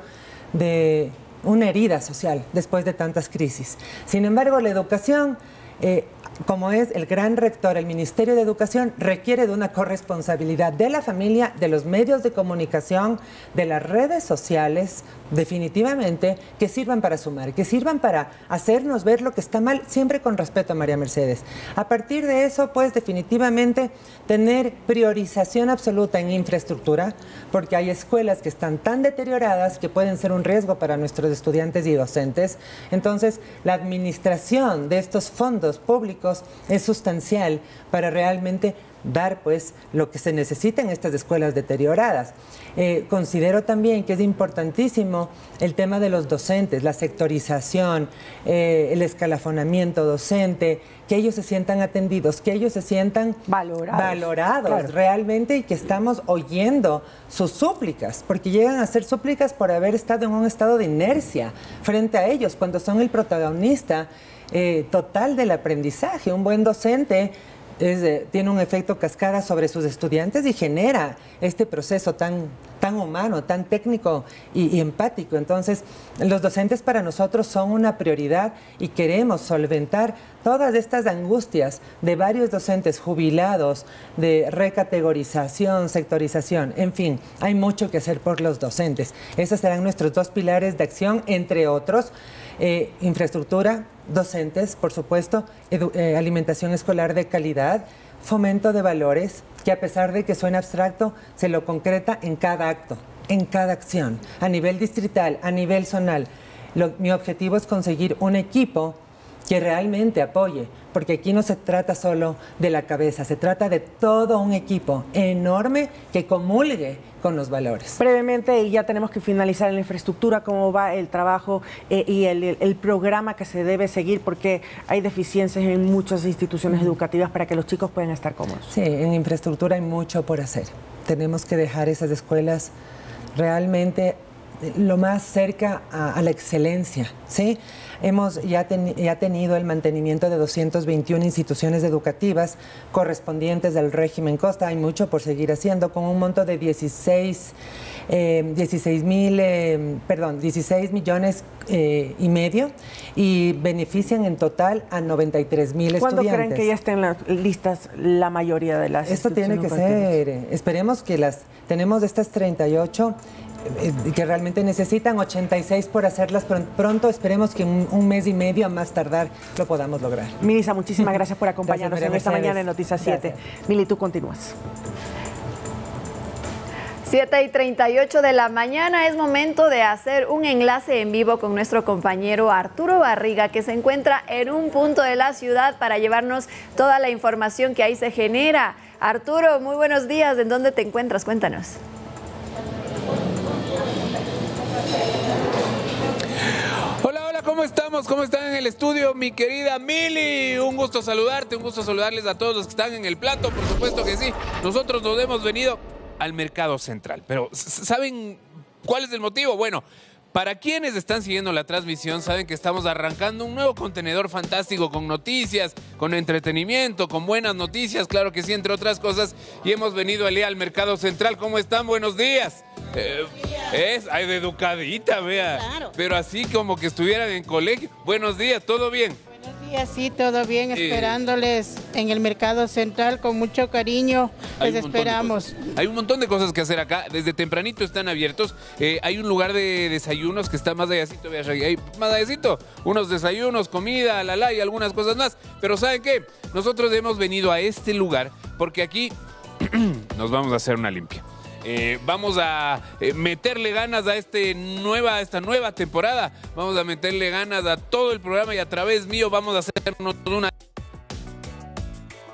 Speaker 13: de una herida social después de tantas crisis. Sin embargo, la educación, eh, como es el gran rector, el Ministerio de Educación, requiere de una corresponsabilidad de la familia, de los medios de comunicación, de las redes sociales, definitivamente, que sirvan para sumar, que sirvan para hacernos ver lo que está mal, siempre con respeto a María Mercedes. A partir de eso, pues definitivamente tener priorización absoluta en infraestructura, porque hay escuelas que están tan deterioradas que pueden ser un riesgo para nuestros estudiantes y docentes. Entonces, la administración de estos fondos públicos es sustancial para realmente dar pues lo que se necesita en estas escuelas deterioradas. Eh, considero también que es importantísimo el tema de los docentes, la sectorización, eh, el escalafonamiento docente, que ellos se sientan atendidos, que ellos se sientan
Speaker 1: valorados,
Speaker 13: valorados
Speaker 1: claro.
Speaker 13: realmente, y que estamos oyendo sus súplicas, porque llegan a ser súplicas por haber estado en un estado de inercia frente a ellos, cuando son el protagonista eh, total del aprendizaje. Un buen docente Es, eh, tiene un efecto cascada sobre sus estudiantes y genera este proceso tan, tan humano, tan técnico y, y empático. Entonces, los docentes para nosotros son una prioridad y queremos solventar todas estas angustias de varios docentes jubilados, de recategorización, sectorización, en fin, hay mucho que hacer por los docentes. Esos serán nuestros dos pilares de acción, entre otros, eh, infraestructura, docentes, por supuesto, edu eh, alimentación escolar de calidad, fomento de valores, que a pesar de que suena abstracto, se lo concreta en cada acto, en cada acción, a nivel distrital, a nivel zonal. Lo, mi objetivo es conseguir un equipo que realmente apoye, porque aquí no se trata solo de la cabeza, se trata de todo un equipo enorme que comulgue con los valores.
Speaker 1: Brevemente, y ya tenemos que finalizar en la infraestructura, cómo va el trabajo eh, y el, el, el programa que se debe seguir, porque hay deficiencias en muchas instituciones uh-huh. educativas para que los chicos puedan estar cómodos.
Speaker 13: Sí, en infraestructura hay mucho por hacer. Tenemos que dejar esas escuelas realmente lo más cerca a, a la excelencia, ¿sí? Hemos ya, ten, ya tenido el mantenimiento de doscientas veintiuna instituciones educativas correspondientes al régimen Costa. Hay mucho por seguir haciendo, con un monto de dieciséis, eh, dieciséis mil, eh, perdón, dieciséis millones eh, y medio, y benefician en total a noventa y tres mil estudiantes.
Speaker 1: ¿Cuándo creen que ya estén las, listas la mayoría de las
Speaker 13: Esto tiene que ser, eh, esperemos que las, tenemos estas treinta y ocho que realmente necesitan, ochenta y seis por hacerlas pronto. Esperemos que en un mes y medio a más tardar lo podamos lograr.
Speaker 1: Milisa, muchísimas gracias por acompañarnos
Speaker 13: gracias,
Speaker 1: en esta mañana en Noticias siete. Mili, tú continúas.
Speaker 2: siete y treinta y ocho de la mañana, es momento de hacer un enlace en vivo con nuestro compañero Arturo Barriga, que se encuentra en un punto de la ciudad para llevarnos toda la información que ahí se genera. Arturo, muy buenos días. ¿En dónde te encuentras? Cuéntanos.
Speaker 14: Hola, hola, ¿cómo estamos? ¿Cómo están en el estudio, mi querida Mili? Un gusto saludarte, un gusto saludarles a todos los que están en el plato, por supuesto que sí. Nosotros nos hemos venido al Mercado Central, pero ¿saben cuál es el motivo? Bueno, para quienes están siguiendo la transmisión, saben que estamos arrancando un nuevo contenedor fantástico con noticias, con entretenimiento, con buenas noticias, claro que sí, entre otras cosas, y hemos venido al día al Mercado Central. ¿Cómo están? Buenos días. Eh, es, ay, de educadita, vea. Claro. Pero así como que estuvieran en colegio. Buenos días, ¿todo bien?
Speaker 15: Buenos días, sí, todo bien, eh, esperándoles en el Mercado Central con mucho cariño. Les esperamos.
Speaker 14: Hay un montón de cosas que hacer acá. Desde tempranito están abiertos. Eh, hay un lugar de desayunos que está más allácito, vea, hay más allácito. Unos desayunos, comida, la la y algunas cosas más. Pero ¿saben qué? Nosotros hemos venido a este lugar porque aquí nos vamos a hacer una limpia. Eh, vamos a eh, meterle ganas a, este nueva, esta nueva temporada. Vamos a meterle ganas a todo el programa y a través mío vamos a hacernos una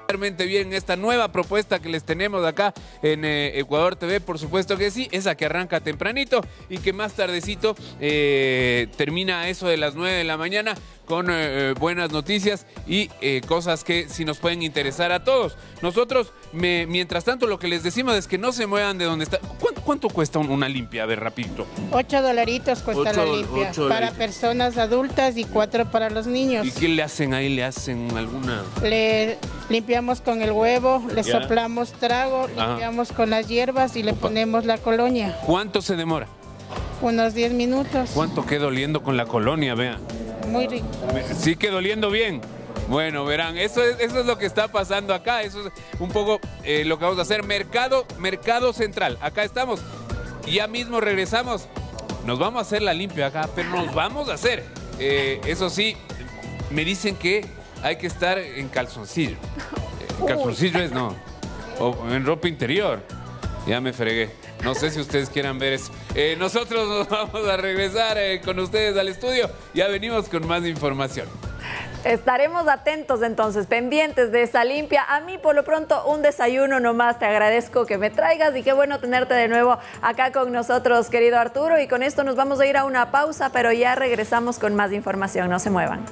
Speaker 14: bien esta nueva propuesta que les tenemos acá en eh, Ecuador T V, por supuesto que sí, esa que arranca tempranito y que más tardecito eh, termina a eso de las nueve de la mañana con eh, buenas noticias y eh, cosas que sí nos pueden interesar a todos. Nosotros, me, mientras tanto, lo que les decimos es que no se muevan de donde están. ¿Cuánto, cuánto cuesta una limpia? A ver, rapidito.
Speaker 15: Ocho dolaritos cuesta
Speaker 14: Ocho,
Speaker 15: la limpia
Speaker 14: ocho
Speaker 15: para
Speaker 14: dolaritos.
Speaker 15: personas adultas y cuatro para los niños.
Speaker 14: ¿Y qué le hacen ahí? ¿Le hacen alguna...?
Speaker 15: Le limpiamos con el huevo, le
Speaker 14: Ya.
Speaker 15: soplamos trago,
Speaker 14: Ajá.
Speaker 15: limpiamos con las hierbas y le
Speaker 14: Opa.
Speaker 15: ponemos la colonia.
Speaker 14: ¿Cuánto se demora?
Speaker 15: Unos diez minutos.
Speaker 14: ¿Cuánto queda oliendo con la colonia? Vean.
Speaker 15: Muy rico.
Speaker 14: Sí que doliendo bien. Bueno, verán, eso es, eso es lo que está pasando acá. Eso es un poco eh, lo que vamos a hacer. Mercado, Mercado Central. Acá estamos. Ya mismo regresamos. Nos vamos a hacer la limpia acá, pero nos vamos a hacer. Eh, eso sí, me dicen que hay que estar en calzoncillo. Eh, calzoncillo es no. O en ropa interior. Ya me fregué. No sé si ustedes quieran ver eso. Eh, nosotros nos vamos a regresar eh, con ustedes al estudio. Ya venimos con más información.
Speaker 2: Estaremos atentos entonces, pendientes de esa limpia. A mí por lo pronto un desayuno nomás, te agradezco que me traigas y qué bueno tenerte de nuevo acá con nosotros, querido Arturo. Y con esto nos vamos a ir a una pausa, pero ya regresamos con más información, no se muevan.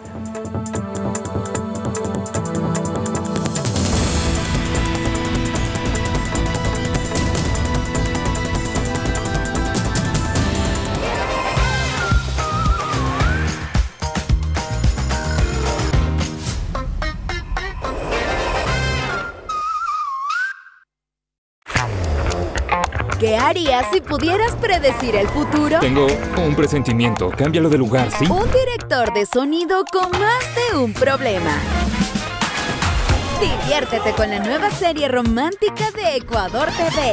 Speaker 12: ¿Qué harías si pudieras predecir el futuro?
Speaker 16: Tengo un presentimiento. Cámbialo de lugar, ¿sí?
Speaker 12: Un director de sonido con más de un problema. Diviértete con la nueva serie romántica de Ecuador T V.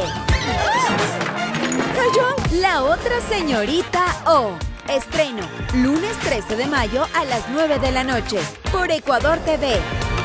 Speaker 12: La otra señorita O. Estreno, lunes trece de mayo a las nueve de la noche, por Ecuador T V.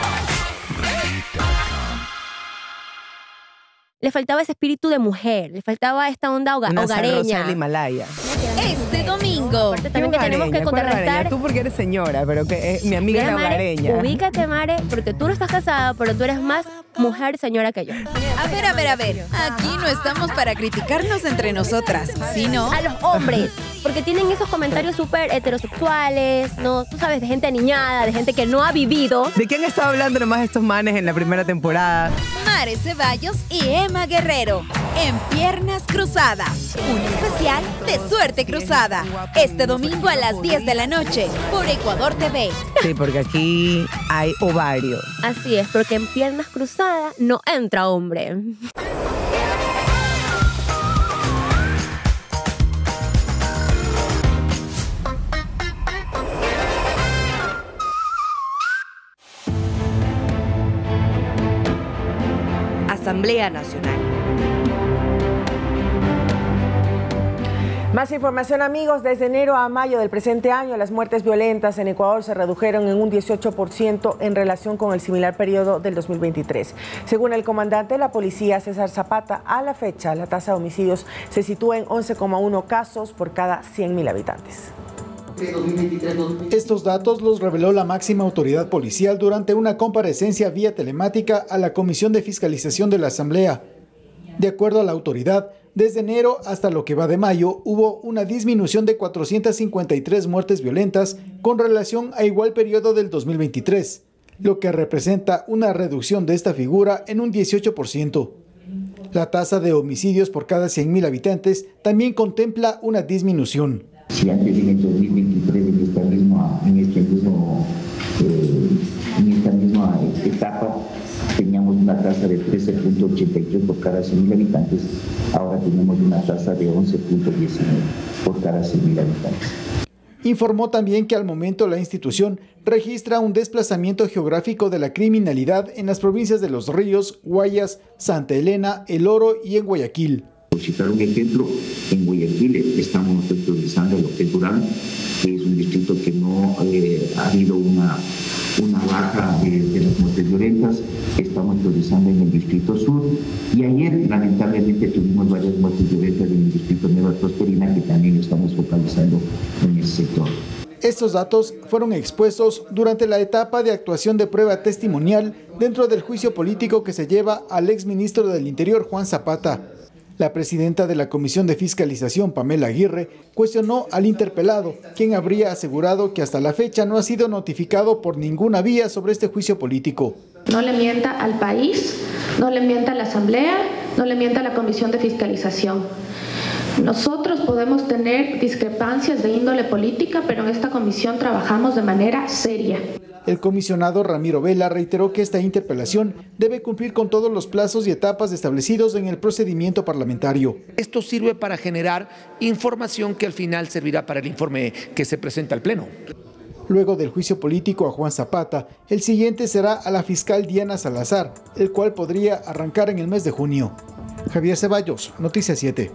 Speaker 17: Le faltaba ese espíritu de mujer, le faltaba esta onda hoga
Speaker 18: Una
Speaker 17: hogareña.
Speaker 18: sabrosa del Himalaya.
Speaker 12: Este domingo.
Speaker 17: También que tenemos que contrarrestar.
Speaker 18: Tú porque eres señora, pero que eh, mi amiga
Speaker 17: Mira,
Speaker 18: es la
Speaker 17: Mare,
Speaker 18: hogareña.
Speaker 17: ubícate, Mare, porque tú no estás casada, pero tú eres más mujer señora que yo.
Speaker 12: A ver, a ver, a ver. Aquí no estamos para criticarnos entre nosotras, sino
Speaker 17: a los hombres, porque tienen esos comentarios súper heterosexuales, ¿no? Tú sabes, de gente aniñada, de gente que no ha vivido.
Speaker 18: ¿De quién estaba hablando nomás estos manes en la primera temporada?
Speaker 12: Mare Ceballos y Emma Guerrero en Piernas Cruzadas. Un especial de Suerte Cruzada. Este domingo a las diez de la noche por Ecuador T V.
Speaker 18: Sí, porque aquí hay ovario.
Speaker 17: Así es, porque en Piernas Cruzadas no entra hombre.
Speaker 19: Asamblea Nacional.
Speaker 1: Más información, amigos. Desde enero a mayo del presente año, las muertes violentas en Ecuador se redujeron en un dieciocho por ciento en relación con el similar periodo del dos mil veintitrés. Según el comandante de la policía, César Zapata, a la fecha la tasa de homicidios se sitúa en once coma uno casos por cada cien mil habitantes.
Speaker 20: Estos datos los reveló la máxima autoridad policial durante una comparecencia vía telemática a la Comisión de Fiscalización de la Asamblea. De acuerdo a la autoridad, desde enero hasta lo que va de mayo hubo una disminución de cuatrocientas cincuenta y tres muertes violentas con relación a igual periodo del dos mil veintitrés, lo que representa una reducción de esta figura en un dieciocho por ciento. La tasa de homicidios por cada cien mil habitantes también contempla una disminución.
Speaker 21: Si antes en el dos mil veintitrés, en esta misma, en este mismo, eh, en esta misma etapa, teníamos una tasa de trece punto ochenta y tres por cada cien mil habitantes, ahora tenemos una tasa de once punto diecinueve por cada cien mil habitantes.
Speaker 20: Informó también que al momento la institución registra un desplazamiento geográfico de la criminalidad en las provincias de Los Ríos, Guayas, Santa Elena, El Oro y en Guayaquil.
Speaker 21: Por citar un ejemplo, en Guayaquil estamos nosotros priorizando lo que es Durán, que es un distrito que no eh, ha habido una, una baja de, de las muertes violentas. Estamos priorizando en el distrito sur y ayer lamentablemente tuvimos varias muertes violentas en el distrito Nueva Prosperina, que también estamos focalizando en ese sector.
Speaker 20: Estos datos fueron expuestos durante la etapa de actuación de prueba testimonial dentro del juicio político que se lleva al exministro del Interior, Juan Zapata. La presidenta de la Comisión de Fiscalización, Pamela Aguirre, cuestionó al interpelado, quien habría asegurado que hasta la fecha no ha sido notificado por ninguna vía sobre este juicio político.
Speaker 3: No le mienta al país, no le mienta a la Asamblea, no le mienta a la Comisión de Fiscalización. Nosotros podemos tener discrepancias de índole política, pero en esta comisión trabajamos de manera seria.
Speaker 20: El comisionado Ramiro Vela reiteró que esta interpelación debe cumplir con todos los plazos y etapas establecidos en el procedimiento parlamentario.
Speaker 22: Esto sirve para generar información que al final servirá para el informe que se presenta al Pleno.
Speaker 20: Luego del juicio político a Juan Zapata, el siguiente será a la fiscal Diana Salazar, el cual podría arrancar en el mes de junio. Javier Ceballos, Noticias siete.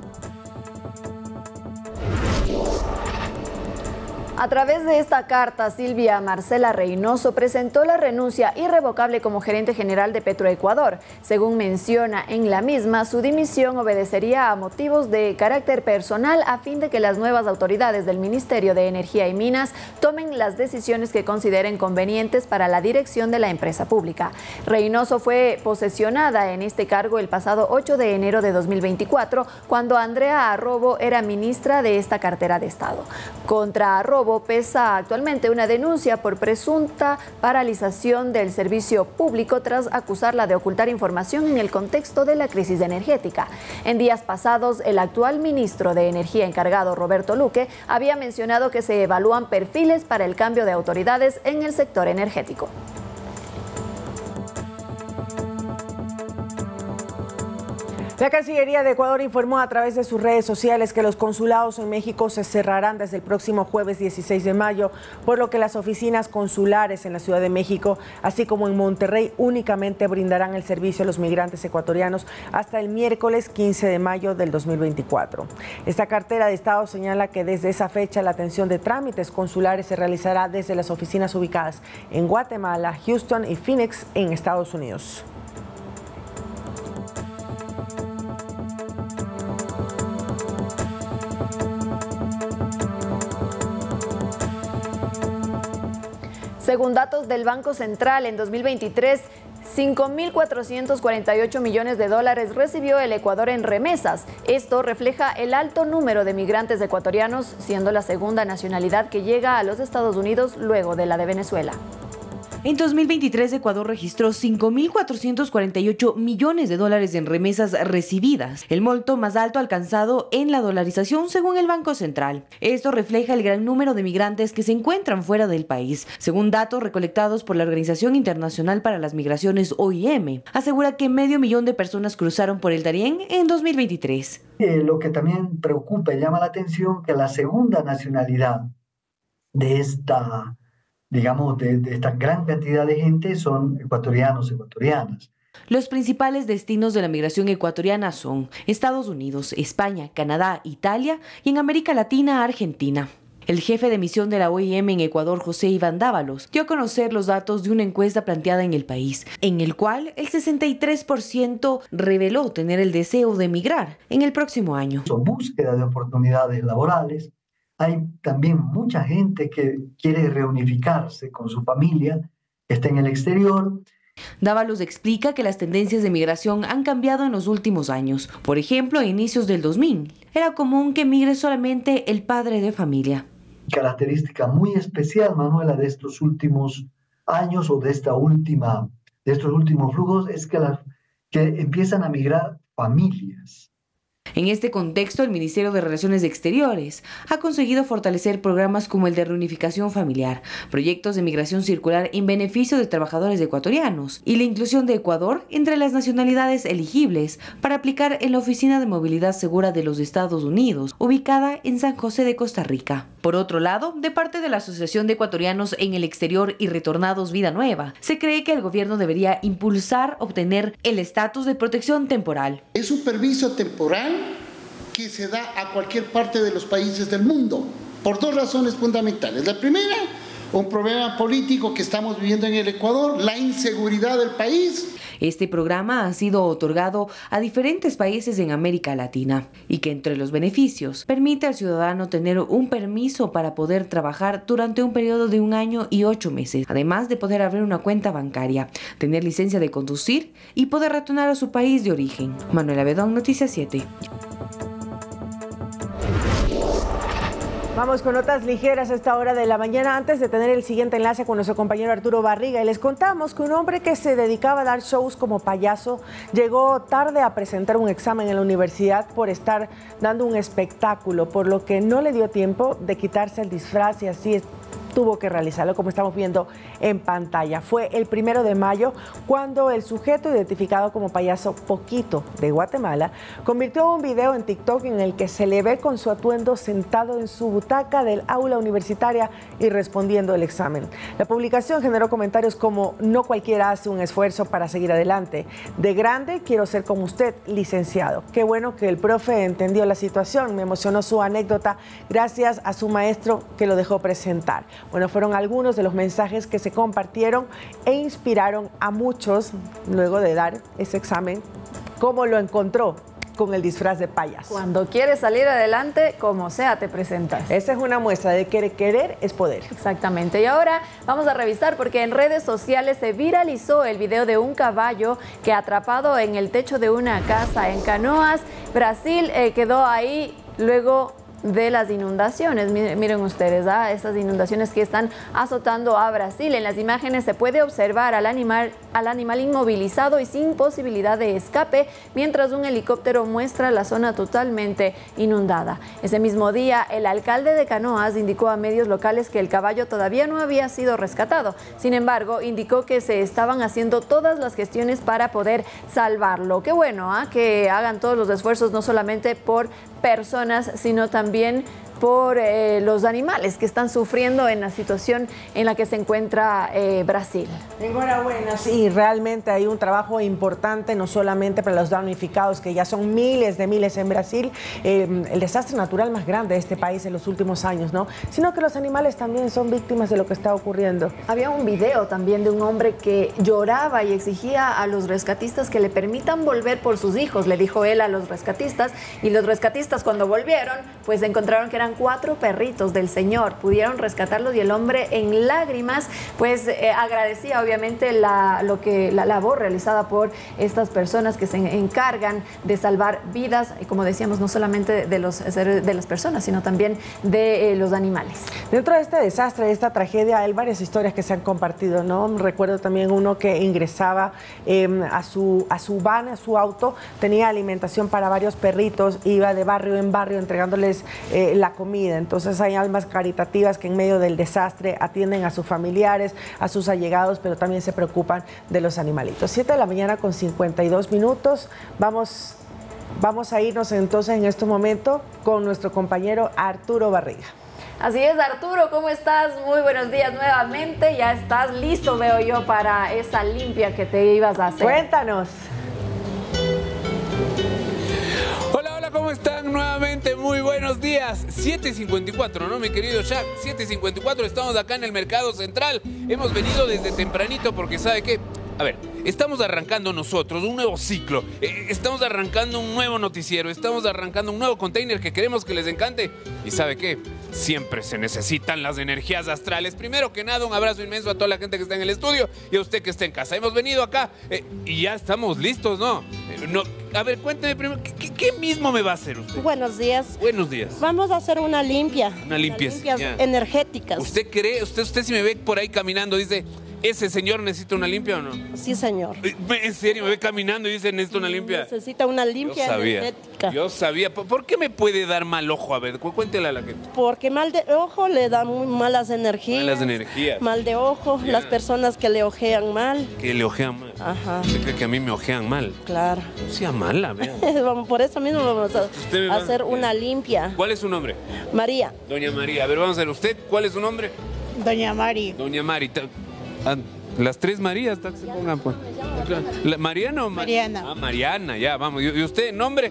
Speaker 2: A través de esta carta, Silvia Marcela Reynoso presentó la renuncia irrevocable como gerente general de Petroecuador. Según menciona en la misma, su dimisión obedecería a motivos de carácter personal a fin de que las nuevas autoridades del Ministerio de Energía y Minas tomen las decisiones que consideren convenientes para la dirección de la empresa pública. Reynoso fue posesionada en este cargo el pasado ocho de enero de dos mil veinticuatro, cuando Andrea Arrobo era ministra de esta cartera de Estado. Contra Arrobo pesa actualmente una denuncia por presunta paralización del servicio público tras acusarla de ocultar información en el contexto de la crisis energética. En días pasados, el actual ministro de Energía encargado, Roberto Luque, había mencionado que se evalúan perfiles para el cambio de autoridades en el sector energético.
Speaker 1: La Cancillería de Ecuador informó a través de sus redes sociales que los consulados en México se cerrarán desde el próximo jueves dieciséis de mayo, por lo que las oficinas consulares en la Ciudad de México, así como en Monterrey, únicamente brindarán el servicio a los migrantes ecuatorianos hasta el miércoles quince de mayo del dos mil veinticuatro. Esta cartera de Estado señala que desde esa fecha la atención de trámites consulares se realizará desde las oficinas ubicadas en Guatemala, Houston y Phoenix en Estados Unidos.
Speaker 2: Según datos del Banco Central, en dos mil veintitrés, cinco mil cuatrocientos cuarenta y ocho millones de dólares recibió el Ecuador en remesas. Esto refleja el alto número de migrantes ecuatorianos, siendo la segunda nacionalidad que llega a los Estados Unidos luego de la de Venezuela.
Speaker 23: En dos mil veintitrés, Ecuador registró cinco mil cuatrocientos cuarenta y ocho millones de dólares en remesas recibidas, el monto más alto alcanzado en la dolarización según el Banco Central. Esto refleja el gran número de migrantes que se encuentran fuera del país. Según datos recolectados por la Organización Internacional para las Migraciones, O I M, asegura que medio millón de personas cruzaron por el Darién en dos mil veintitrés.
Speaker 24: Eh, lo que también preocupa y llama la atención que la segunda nacionalidad de esta... digamos, de, de esta gran cantidad de gente son ecuatorianos, ecuatorianas.
Speaker 23: Los principales destinos de la migración ecuatoriana son Estados Unidos, España, Canadá, Italia y en América Latina, Argentina. El jefe de misión de la O I M en Ecuador, José Iván Dávalos, dio a conocer los datos de una encuesta planteada en el país, en el cual el sesenta y tres por ciento reveló tener el deseo de emigrar en el próximo año.
Speaker 24: Son búsqueda de oportunidades laborales. Hay también mucha gente que quiere reunificarse con su familia, que está en el exterior.
Speaker 23: Dávalos explica que las tendencias de migración han cambiado en los últimos años. Por ejemplo, a inicios del dos mil, era común que migre solamente el padre de familia.
Speaker 24: Característica muy especial, Manuela, de estos últimos años o de, esta última, de estos últimos flujos es que, la, que empiezan a migrar familias.
Speaker 23: En este contexto, el Ministerio de Relaciones Exteriores ha conseguido fortalecer programas como el de reunificación familiar, proyectos de migración circular en beneficio de trabajadores ecuatorianos y la inclusión de Ecuador entre las nacionalidades elegibles para aplicar en la Oficina de Movilidad Segura de los Estados Unidos, ubicada en San José de Costa Rica. Por otro lado, de parte de la Asociación de Ecuatorianos en el Exterior y Retornados Vida Nueva, se cree que el gobierno debería impulsar obtener el estatus de protección temporal.
Speaker 25: Es un permiso temporal que se da a cualquier parte de los países del mundo, por dos razones fundamentales. La primera, un problema político que estamos viviendo en el Ecuador, la inseguridad del país.
Speaker 23: Este programa ha sido otorgado a diferentes países en América Latina y que entre los beneficios permite al ciudadano tener un permiso para poder trabajar durante un periodo de un año y ocho meses, además de poder abrir una cuenta bancaria, tener licencia de conducir y poder retornar a su país de origen. Manuela Bedón, Noticias siete.
Speaker 1: Vamos con notas ligeras a esta hora de la mañana, antes de tener el siguiente enlace con nuestro compañero Arturo Barriga. Y les contamos que un hombre que se dedicaba a dar shows como payaso llegó tarde a presentar un examen en la universidad por estar dando un espectáculo, por lo que no le dio tiempo de quitarse el disfraz y así tuvo que realizarlo, como estamos viendo en pantalla. Fue el primero de mayo cuando el sujeto identificado como payaso Poquito de Guatemala convirtió un video en TikTok en el que se le ve con su atuendo sentado en su butaca del aula universitaria y respondiendo el examen. La publicación generó comentarios como: no cualquiera hace un esfuerzo para seguir adelante. De grande quiero ser como usted, licenciado. Qué bueno que el profe entendió la situación. Me emocionó su anécdota gracias a su maestro que lo dejó presentar. Bueno, fueron algunos de los mensajes que se compartieron e inspiraron a muchos luego de dar ese examen. ¿Cómo lo encontró? Con el disfraz de payaso.
Speaker 2: Cuando quieres salir adelante, como sea, te presentas.
Speaker 1: Esa es una muestra de que querer es poder.
Speaker 2: Exactamente. Y ahora vamos a revisar porque en redes sociales se viralizó el video de un caballo que atrapado en el techo de una casa en Canoas, Brasil, eh, quedó ahí luego de las inundaciones. Miren ustedes, ¿ah? Estas inundaciones que están azotando a Brasil. En las imágenes se puede observar al animal, al animal inmovilizado y sin posibilidad de escape, mientras un helicóptero muestra la zona totalmente inundada. Ese mismo día, el alcalde de Canoas indicó a medios locales que el caballo todavía no había sido rescatado. Sin embargo, indicó que se estaban haciendo todas las gestiones para poder salvarlo. Qué bueno, ¿eh? Que hagan todos los esfuerzos, no solamente por personas, sino también por eh, los animales que están sufriendo en la situación en la que se encuentra eh, Brasil.
Speaker 1: Enhorabuena, sí, realmente hay un trabajo importante, no solamente para los damnificados, que ya son miles de miles en Brasil, eh, el desastre natural más grande de este país en los últimos años, ¿no? Sino que los animales también son víctimas de lo que está ocurriendo.
Speaker 2: Había un video también de un hombre que lloraba y exigía a los rescatistas que le permitan volver por sus hijos, le dijo él a los rescatistas, y los rescatistas cuando volvieron, pues encontraron que eran cuatro perritos del señor, pudieron rescatarlos y el hombre en lágrimas pues eh, agradecía obviamente la, lo que, la labor realizada por estas personas que se encargan de salvar vidas, y como decíamos, no solamente de, los, de las personas, sino también de eh, los animales.
Speaker 1: Dentro de este desastre, de esta tragedia, hay varias historias que se han compartido, ¿no? Recuerdo también uno que ingresaba eh, a, su, a su van, a su auto, tenía alimentación para varios perritos, iba de barrio en barrio entregándoles eh, la comida. Entonces hay almas caritativas que en medio del desastre atienden a sus familiares, a sus allegados, pero también se preocupan de los animalitos. siete de la mañana con cincuenta y dos minutos. Vamos, vamos a irnos entonces en este momento con nuestro compañero Arturo Barriga.
Speaker 2: Así es, Arturo, ¿cómo estás? Muy buenos días nuevamente. Ya estás listo, veo yo, para esa limpia que te ibas a hacer.
Speaker 1: Cuéntanos.
Speaker 14: ¿Cómo están? Nuevamente, muy buenos días. siete cincuenta y cuatro, ¿no, mi querido Shaq? siete cincuenta y cuatro, estamos acá en el Mercado Central. Hemos venido desde tempranito porque, ¿sabe qué? A ver, estamos arrancando nosotros un nuevo ciclo. Eh, estamos arrancando un nuevo noticiero. Estamos arrancando un nuevo container que queremos que les encante. ¿Y sabe qué? Siempre se necesitan las energías astrales. Primero que nada, un abrazo inmenso a toda la gente que está en el estudio y a usted que está en casa. Hemos venido acá eh, y ya estamos listos, ¿no? Eh, no a ver, cuénteme primero, ¿qué, ¿qué mismo me va a hacer usted?
Speaker 5: Buenos días.
Speaker 14: Buenos días.
Speaker 5: Vamos a hacer una limpia.
Speaker 14: Una limpia.
Speaker 5: Limpias
Speaker 14: ya.
Speaker 5: energéticas.
Speaker 14: ¿Usted cree, usted, usted si me ve por ahí caminando, dice, ¿ese señor necesita una limpia o no?
Speaker 5: Sí, señor.
Speaker 14: ¿En serio? ¿Me ve caminando y dice, necesita una limpia?
Speaker 5: Necesita una limpia
Speaker 14: Yo sabía,
Speaker 5: energética.
Speaker 14: Yo sabía. ¿Por qué me puede dar mal ojo? A ver, cuéntele a la gente.
Speaker 5: Porque mal de ojo le da muy malas energías.
Speaker 14: Malas energías.
Speaker 5: Mal de ojo,
Speaker 14: Ya.
Speaker 5: las personas que le ojean mal.
Speaker 14: Que le ojean mal.
Speaker 5: Ajá.
Speaker 14: ¿Usted cree que a mí me ojean mal?
Speaker 5: Claro.
Speaker 14: No sea mala, vean.
Speaker 5: Por eso mismo vamos a
Speaker 14: Usted me va-
Speaker 5: hacer una limpia.
Speaker 14: ¿Cuál es su nombre?
Speaker 5: María.
Speaker 14: Doña María. A ver, vamos a ver. ¿Usted cuál es su nombre?
Speaker 15: Doña Mari.
Speaker 14: Doña Mari. Ta- ah, las tres Marías, que se pongan, pues. La- ¿Mariana o Mar-
Speaker 15: Mariana.
Speaker 14: Ah, Mariana, ya, vamos. ¿Y y usted, nombre?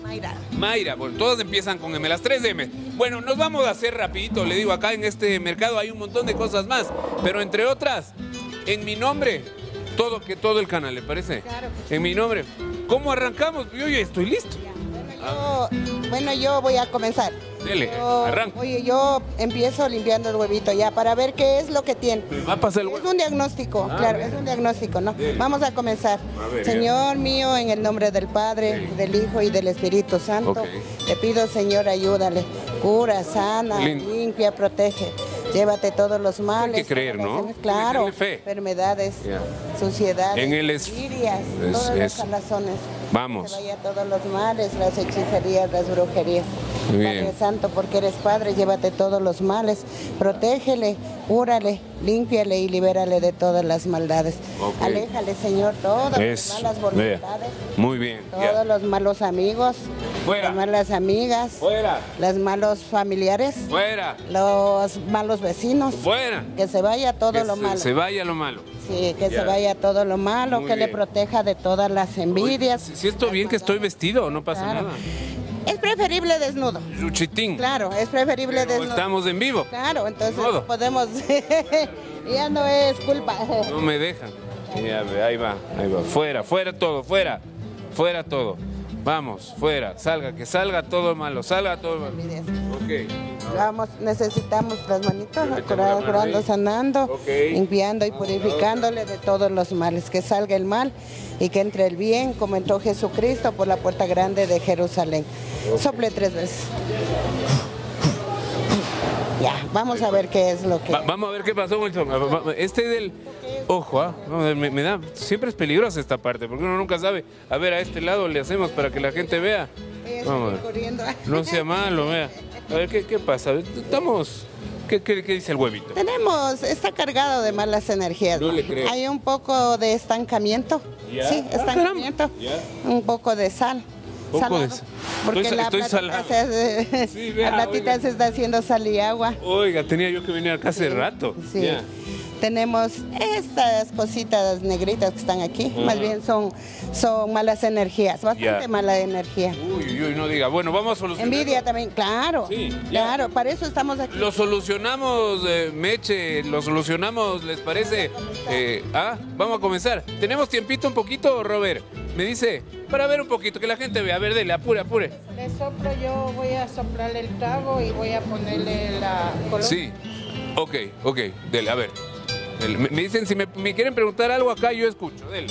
Speaker 6: Mayra.
Speaker 14: Mayra, bueno, todas empiezan con M, las tres M. Bueno, nos vamos a hacer rapidito, le digo, acá en este mercado hay un montón de cosas más, pero entre otras, en mi nombre, todo, que todo el canal, ¿le parece?
Speaker 6: Claro.
Speaker 14: En mi nombre. ¿Cómo arrancamos? Yo ya estoy listo.
Speaker 6: Yo, bueno, yo voy a comenzar.
Speaker 14: Dele,
Speaker 6: Yo-
Speaker 14: arranca.
Speaker 6: Oye, yo empiezo limpiando el huevito ya para ver qué es lo que tiene.
Speaker 14: Va a pasar el huevo.
Speaker 6: Es un diagnóstico,
Speaker 14: Ah,
Speaker 6: claro,
Speaker 14: bien.
Speaker 6: es un diagnóstico, ¿no?
Speaker 14: Bien.
Speaker 6: Vamos a comenzar.
Speaker 14: A ver,
Speaker 6: Señor mío, en el nombre del Padre, del Hijo y del Espíritu Santo,
Speaker 14: Ok.
Speaker 6: te pido, Señor, ayúdale. Cura, sana,
Speaker 14: Lindo.
Speaker 6: limpia, protege. Llévate todos los males.
Speaker 14: Hay que creer, ¿no?
Speaker 6: Claro,
Speaker 14: Hay que tenerle fe.
Speaker 6: enfermedades,
Speaker 14: Ya.
Speaker 6: suciedades,
Speaker 14: En él es-
Speaker 6: envidias,
Speaker 14: es-
Speaker 6: todas
Speaker 14: es-
Speaker 6: las salazones.
Speaker 14: Vamos.
Speaker 6: Que vaya todos los males, las hechicerías, las brujerías.
Speaker 14: Muy bien.
Speaker 6: Padre Santo, porque eres Padre, llévate todos los males, protégele, cúrale, límpiale y libérale de todas las maldades.
Speaker 14: Ok.
Speaker 6: Aléjale, Señor, todas
Speaker 14: Eso,
Speaker 6: las malas
Speaker 14: vea.
Speaker 6: voluntades,
Speaker 14: Muy bien. ya.
Speaker 6: todos los malos amigos,
Speaker 14: Fuera.
Speaker 6: las malas amigas,
Speaker 14: Fuera.
Speaker 6: los malos familiares,
Speaker 14: Fuera.
Speaker 6: los malos vecinos.
Speaker 14: Fuera.
Speaker 6: Que se vaya todo
Speaker 14: Que
Speaker 6: lo
Speaker 14: se,
Speaker 6: malo.
Speaker 14: se vaya lo malo.
Speaker 6: Sí, que
Speaker 14: Ya.
Speaker 6: se vaya todo lo malo,
Speaker 14: Muy
Speaker 6: que le
Speaker 14: bien.
Speaker 6: proteja de todas las envidias.
Speaker 14: Si estoy bien que estoy vestido, no pasa
Speaker 6: Claro.
Speaker 14: nada.
Speaker 6: Es preferible desnudo.
Speaker 14: Chuchitín.
Speaker 6: Claro, es preferible
Speaker 14: Pero
Speaker 6: desnudo.
Speaker 14: estamos en vivo.
Speaker 6: Claro, entonces
Speaker 14: Modo.
Speaker 6: no podemos. Ya no es culpa.
Speaker 14: No me dejan. Ya ve, ahí va, ahí va. Fuera, fuera todo, fuera. Fuera todo. Vamos, fuera. Salga, que salga todo malo. Salga todo malo. Ok.
Speaker 6: Vamos, necesitamos las manitos,
Speaker 14: Méteme
Speaker 6: curar-
Speaker 14: la mano
Speaker 6: curando,
Speaker 14: ahí.
Speaker 6: sanando,
Speaker 14: Ok.
Speaker 6: limpiando y purificándole de todos los males. Que salga el mal y que entre el bien, como entró Jesucristo por la puerta grande de Jerusalén. Sople tres veces. Ya, vamos a ver qué es lo que...
Speaker 14: Va- vamos a ver qué pasó con el toma. Va- va- Este del. Ojo, ah, vamos a ver, me, me da. Siempre es peligrosa esta parte, porque uno nunca sabe. A ver, a este lado le hacemos para que la gente vea. Vamos a ver.
Speaker 6: corriendo.
Speaker 14: No sea malo, vea. A ver, ¿qué, qué pasa? Estamos. ¿Qué, qué, qué dice el huevito?
Speaker 6: Tenemos, está cargado de malas energías.
Speaker 14: No le creo.
Speaker 6: Hay un poco de estancamiento.
Speaker 14: Ya.
Speaker 6: Sí,
Speaker 14: Ah,
Speaker 6: estancamiento.
Speaker 14: Ya.
Speaker 6: Un poco de sal.
Speaker 14: Poco
Speaker 6: salado.
Speaker 14: de sal.
Speaker 6: Porque
Speaker 14: Estoy-
Speaker 6: la
Speaker 14: estoy
Speaker 6: platita,
Speaker 14: salado.
Speaker 6: se, hace-
Speaker 14: Sí, vea,
Speaker 6: la platita
Speaker 14: oiga.
Speaker 6: se está haciendo sal y agua.
Speaker 14: Oiga, tenía yo que venir acá hace rato.
Speaker 6: Sí.
Speaker 14: Ya.
Speaker 6: Tenemos estas cositas negritas que están aquí.
Speaker 14: Ajá.
Speaker 6: Más bien son, son malas energías. Bastante
Speaker 14: Ya.
Speaker 6: mala energía.
Speaker 14: Uy, uy, uy, no diga. Bueno, vamos a solucionar.
Speaker 6: Envidia también, claro.
Speaker 14: Sí, ya.
Speaker 6: claro, para eso estamos aquí.
Speaker 14: Lo solucionamos, eh, Meche, lo solucionamos, ¿les parece? Eh, ah, vamos a comenzar. ¿Tenemos tiempito un poquito, Robert? Me dice, para ver un poquito, que la gente vea. A ver, dele, apure, apure.
Speaker 15: Le soplo, yo voy a soplarle el trago y voy a ponerle la colonia.
Speaker 14: Sí, ok, ok, dele, a ver. Dele. Me, me dicen, si me, me quieren preguntar algo acá, yo escucho, dele.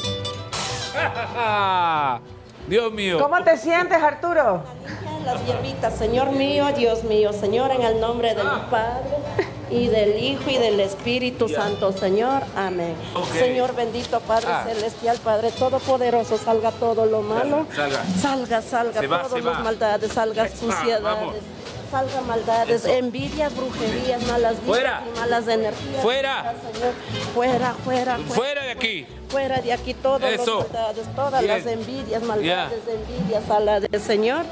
Speaker 14: Dios mío.
Speaker 1: ¿Cómo te sientes, Arturo?
Speaker 5: Las hierbitas, Señor mío, Dios mío, Señor, en el nombre del Padre y del Hijo y del Espíritu Santo, Señor, amén.
Speaker 14: Ok.
Speaker 5: Señor bendito, Padre
Speaker 14: Ah.
Speaker 5: celestial, Padre todopoderoso, salga todo lo malo,
Speaker 14: Salga.
Speaker 5: salga, salga,
Speaker 14: Se va,
Speaker 5: todas
Speaker 14: se
Speaker 5: las
Speaker 14: va.
Speaker 5: maldades, salga
Speaker 14: Eso,
Speaker 5: suciedades.
Speaker 14: vamos.
Speaker 5: Salga maldades, envidias, brujerías, malas vidas
Speaker 14: Fuera.
Speaker 5: y malas energías.
Speaker 14: Fuera.
Speaker 5: Señor. Fuera, fuera, fuera.
Speaker 14: Fuera de aquí.
Speaker 5: Fuera de aquí todas las
Speaker 14: Eso.
Speaker 5: maldades, todas
Speaker 14: Bien.
Speaker 5: las envidias, maldades, envidias a la del Señor.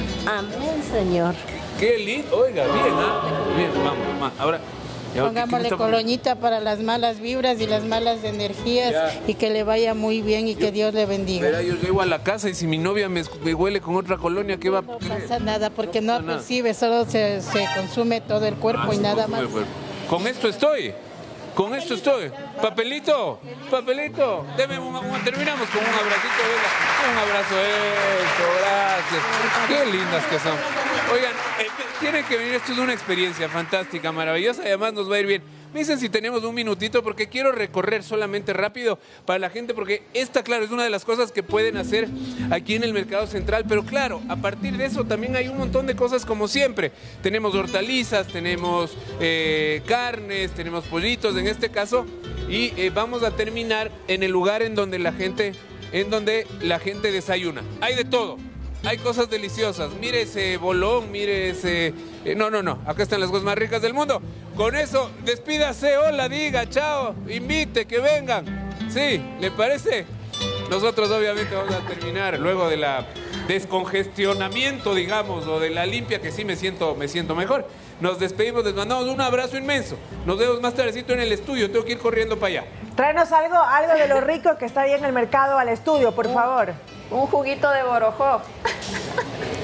Speaker 5: Amén, Señor.
Speaker 14: Qué lindo. Oiga, bien, ¿ah? Bien, vamos, mamá. Ahora. ya, ¿qué- qué me
Speaker 15: Pongámosle
Speaker 14: está-
Speaker 15: coloñita para las malas vibras y las malas energías
Speaker 14: Ya.
Speaker 15: y que le vaya muy bien y que Dios le bendiga.
Speaker 14: Verá, yo llego a la casa y si mi novia me, me huele con otra colonia, ¿qué va a
Speaker 15: No pasa nada porque no,
Speaker 14: pasa nada.
Speaker 15: percibe, solo se, se consume todo el cuerpo
Speaker 14: Ah,
Speaker 15: y
Speaker 14: se
Speaker 15: nada
Speaker 14: consume
Speaker 15: más.
Speaker 14: el cuerpo. Con esto estoy. Con esto estoy. Papelito, papelito. Deme un, un- terminamos con un abracito, venga. Un abrazo, eso, gracias. Qué lindas que son. Oigan, eh, tienen que venir, esto es una experiencia fantástica, maravillosa, y además nos va a ir bien. Me dicen si tenemos un minutito porque quiero recorrer solamente rápido para la gente, porque esta, claro, es una de las cosas que pueden hacer aquí en el Mercado Central, pero claro, a partir de eso también hay un montón de cosas como siempre. Tenemos hortalizas, tenemos eh, carnes, tenemos pollitos en este caso, y eh, vamos a terminar en el lugar en donde la gente, en donde la gente desayuna. Hay de todo. Hay cosas deliciosas. Mire ese bolón, mire ese... eh, no, no, no. Acá están las cosas más ricas del mundo. Con eso, despídase, hola, diga, chao, invite, que vengan. ¿Sí? ¿Le parece? Nosotros obviamente vamos a terminar luego de la descongestionamiento, digamos, o de la limpia, que sí me siento, me siento mejor. Nos despedimos, les mandamos un abrazo inmenso. Nos vemos más tardecito en el estudio. Tengo que ir corriendo para allá.
Speaker 1: Tráenos algo, algo de lo rico que está ahí en el mercado al estudio, por favor.
Speaker 2: Un juguito de borojó.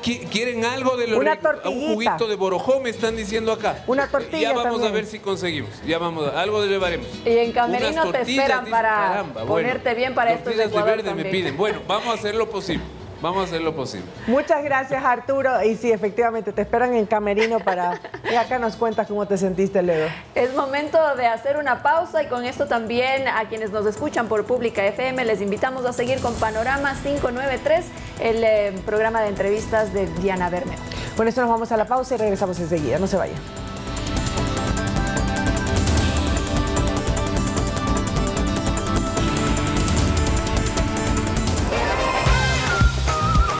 Speaker 14: ¿Quieren algo de lo
Speaker 1: Una
Speaker 14: rico?
Speaker 1: tortillita.
Speaker 14: Un juguito de borojó me están diciendo acá.
Speaker 1: Una tortilla
Speaker 14: Ya vamos
Speaker 1: también.
Speaker 14: a ver si conseguimos. Ya vamos a, algo llevaremos.
Speaker 2: Y en Camerino
Speaker 14: Unas
Speaker 2: te
Speaker 14: tortillas,
Speaker 2: esperan
Speaker 14: dice,
Speaker 2: para
Speaker 14: caramba,
Speaker 2: ponerte
Speaker 14: bueno,
Speaker 2: bien para estos de
Speaker 14: tortillas de
Speaker 2: Ecuador
Speaker 14: verde me
Speaker 2: también.
Speaker 14: piden. Bueno, vamos a hacer lo posible. Vamos a hacer lo posible.
Speaker 1: Muchas gracias, Arturo. Y sí, efectivamente, te esperan en Camerino para... Y acá nos cuentas cómo te sentiste, Leo.
Speaker 2: Es momento de hacer una pausa y con esto también a quienes nos escuchan por Pública F M les invitamos a seguir con Panorama cinco nueve tres, el eh, programa de entrevistas de Diana Bermeo.
Speaker 1: Con esto nos vamos a la pausa y regresamos enseguida. No se vayan.